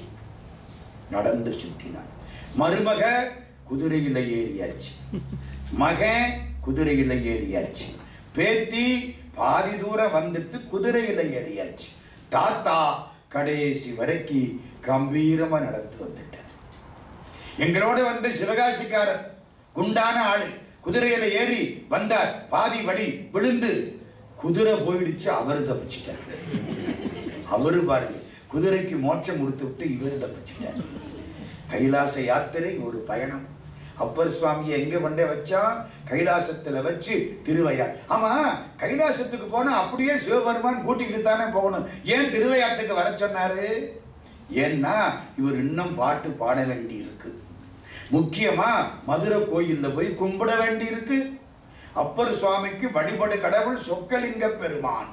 நடந்து சுத்தினார். மருமக குதிரையில ஏறியாச்சு, மகன் குதிரையில ஏறியாச்சு, பேத்தி பாதி தூரம் வந்துட்டு குதிரையில ஏறியாச்சு. தாத்தா கடைசி வரைக்கும் கம்பீரமா நடந்து வந்துட்டார். எங்களோட வந்து சிவகாசிக்காரர் குண்டான ஆளு குதிரையில ஏறி வந்தார். பாதி வழி விழுந்து குதிரை போயிடுச்சு, அவரு தப்பிச்சிட்டார். அவரு பாருங்க, குதிரைக்கு மோட்சம் கொடுத்து விட்டு இவரு தப்பிச்சிட்டார். கைலாச யாத்திரை ஒரு பயணம். அப்பர் சுவாமியை எங்க கொண்டே வச்சா? கைலாசத்துல வச்சு திருவையார். ஆமா, கைலாசத்துக்கு போனா அப்படியே சிவபெருமான் கூட்டிக்கிட்டு தானே போகணும். ஏன் திருவையாத்துக்கு வர சொன்னாரு? ஏன்னா இவர் இன்னும் பாட்டு பாட வேண்டி இருக்கு. முக்கியமா மதுரை கோயில்ல போய் கும்பிட வேண்டி இருக்கு. அப்பர் சுவாமிக்கு வழிபடு கடவுள் சொக்கலிங்க பெருமான்.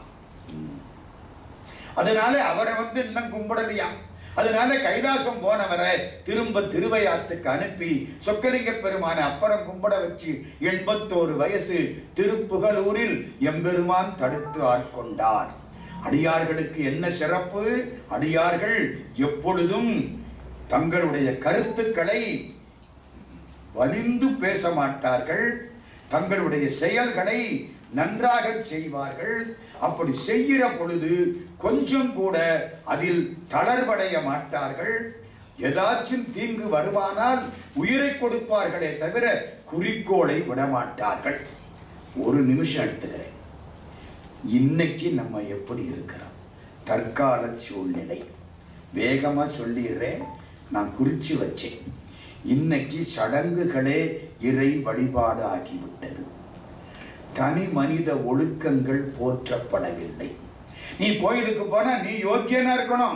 அதனால அவரை வந்து இன்னும் கும்பிடலையா. அதனால கைலாசம் போனவரை திரும்ப திருவையாத்துக்கு அனுப்பி சொக்கலிங்க பெருமான அப்புறம் கும்பிட வச்சு எண்பத்தோரு வயசு திருப்புகலூரில் எம்பெருமான் தடுத்து ஆட்கொண்டார். அடியார்களுக்கு என்ன சிறப்பு? அடியார்கள் எப்பொழுதும் தங்களுடைய கருத்துக்களை வலிந்து பேச மாட்டார்கள், தங்களுடைய செயல்களை நன்றாக செய்வார்கள். அப்படி செய்கிற பொழுது கொஞ்சம் கூட அதில் தளர்வடைய மாட்டார்கள். ஏதாச்சும் தீங்கு வருமானால் உயிரை கொடுப்பார்களே தவிர குறிக்கோளை விடமாட்டார்கள். ஒரு நிமிஷம் எடுத்துக்கிறேன். இன்னைக்கு நம்ம எப்படி இருக்கிறோம்? தற்கால சூழ்நிலை வேகமா சொல்லிடுறேன். நான் குறிச்சு வச்சேன். இன்னைக்கு சடங்குகளே இறை வழிபாடு ஆகிவிட்டது. தனி மனித ஒழுக்கங்கள் போற்றப்படவில்லை. நீ கோயிலுக்கு போனா நீ யோக்கியனா இருக்கணும்.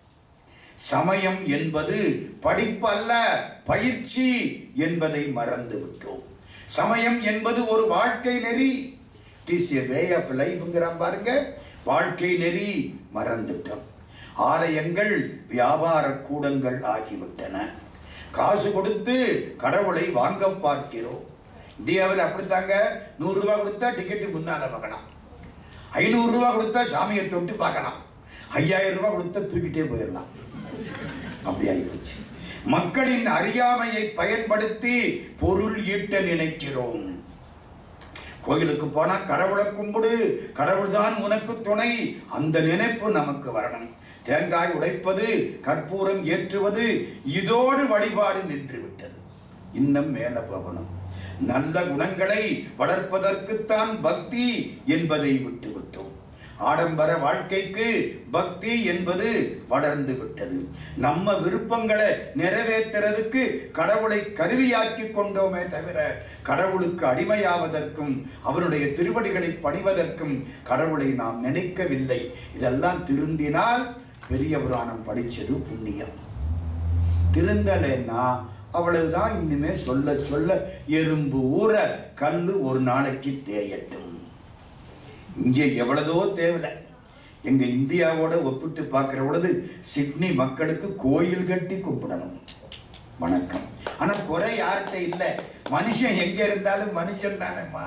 சமயம் என்பது படிப்பல்ல, பயிற்சி என்பதை மறந்து விட்டோம். சமயம் என்பது ஒரு வாழ்க்கை நெறி. It is a way of லைஃப்ங்கிறான் பாருங்க. வாழ்க்கை நெறி மறந்துட்டோம். ஆலயங்கள் வியாபார கூடங்கள் ஆகிவிட்டன. காசு கொடுத்து கடவுளை வாங்க பார்க்கிறோம். இந்தியாவில் அப்படித்தாங்க. நூறு ரூபாய் கொடுத்தா டிக்கெட்டு முன்னால பார்க்கலாம். ஐநூறு ரூபாய் கொடுத்தா சாமியை தொட்டு பார்க்கலாம். ஐயாயிரம் ரூபாய் கொடுத்தா தூக்கிட்டே போயிடலாம். அப்படி ஆகிப்போச்சு. மக்களின் அறியாமையை பயன்படுத்தி பொருள் ஈட்ட நினைக்கிறோம். கோயிலுக்கு போனா கடவுளை கும்பிடு, கடவுள் தான் உனக்கு துணை, அந்த நினைப்பு நமக்கு வரணும். தேங்காய் உடைப்பது, கற்பூரம் ஏற்றுவது, இதோடு வழிபாடு நின்று விட்டது. இன்னும் மேல போகணும். நல்ல குணங்களை வளர்ப்பதற்குத்தான் பக்தி என்பதை விட்டு விட்டோம். ஆடம்பர வாழ்க்கைக்கு பக்தி என்பது வளர்ந்து விட்டது. நம்ம விருப்பங்களை நிறைவேற்றுறதுக்கு கடவுளை கருவியாக்கி கொண்டோமே தவிர கடவுளுக்கு அடிமையாவதற்கும் அவருடைய திருவடிகளை பணிவதற்கும் கடவுளை நாம் நினைக்கவில்லை. இதெல்லாம் திருந்தினால் பெரிய புராணம் படிச்சது புண்ணியம். திருந்தலைன்னா அவ்வளவுதான். இனிமே சொல்ல சொல்ல எறும்பு ஊற கல்லு ஒரு நாளைக்கு தேயட்டும். இங்கே எவ்வளதோ தேவை. எங்க இந்தியாவோட ஒப்பிட்டு பார்க்கிற பொழுது சிட்னி மக்களுக்கு கோயில் கட்டி கும்பிடணும். வணக்கம். ஆனா குறை யார்கிட்ட இல்லை. மனுஷன் எங்க இருந்தாலும் மனுஷன் தானேம்மா.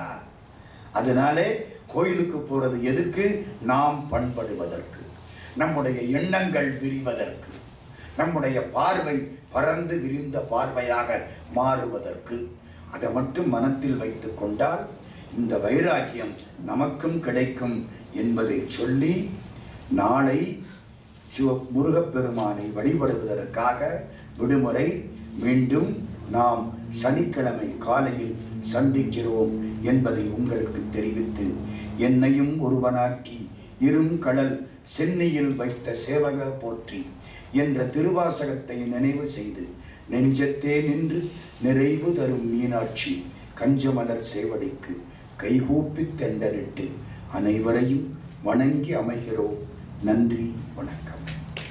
அதனாலே கோயிலுக்கு போறது எதுக்கு? நாம் பண்படுவதற்கு, நம்முடைய எண்ணங்கள் விரிவதற்கு, நம்முடைய பார்வை பறந்து விரிந்த பார்வையாக மாறுவதற்கு. அதை மட்டும் மனத்தில் வைத்துக் கொண்டால் இந்த வைராக்கியம் நமக்கும் கிடைக்கும் என்பதை சொல்லி, நாளை சிவ முருகப்பெருமானை வழிபடுவதற்காக விடுமுறை. மீண்டும் நாம் சனிக்கிழமை காலையில் சந்திக்கிறோம் என்பதை உங்களுக்கு தெரிவித்து, என்னையும் ஒருவனாக்கி இரும் கடல் சென்னியில் வைத்த சேவக போற்றி என்ற திருவாசகத்தை நினைவு செய்து, நெஞ்சத்தே நின்று நிறைவு தரும் மீனாட்சி கஞ்சமலர் சேவடிக்கு கைகூப்பி தெண்டனிட்டு அனைவரையும் வணங்கி அமைகிறோம். நன்றி, வணக்கம்.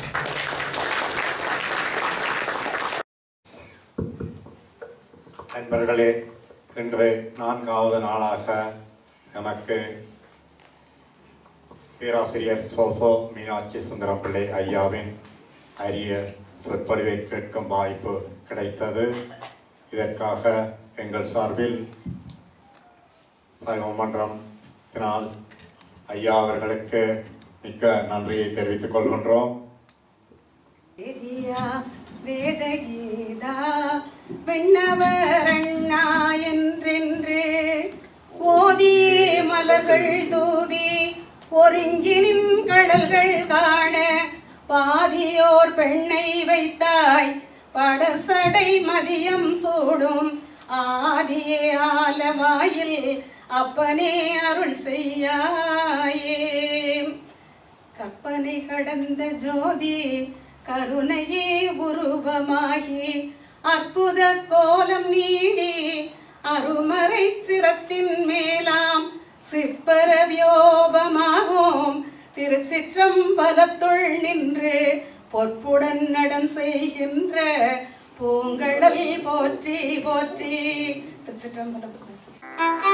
நண்பர்களே, இன்று நான்காவது நாளாக நமக்கு பேராசிரியர் சோசோ மீனாட்சி சுந்தரம் பிள்ளை ஐயாவின் அரிய சொற்பொழிவை கேட்கும் வாய்ப்பு கிடைத்தது. இதற்காக எங்கள் சார்பில் சைவ மன்றத்தினால் ஐயா அவர்களுக்கு மிக்க நன்றியை தெரிவித்துக் கொள்கின்றோம். என்றென்று ஓதியே மலர்கள் தூவி ஒருங்கினின் கடல்கள் காண பாதியோர் பெண்ணை வைத்தாய் படசடை மதியம் சூடும் ஆதியே ஆலவாயில் அப்பனே அருள் செய்யாயே. கற்பனை கடந்த ஜோதி கருணையே உருவமாகி அற்புத கோலம் நீடி அருமறை சிரத்தின் மேலாம் சிற்பர வியோபமாகும் திருச்சிற்றம்பலத்துள் நின்று பொற்புடன் நடம் செய்கின்ற பூங்கடல் போற்றி போற்றி. திருச்சிற்றம்பலம்.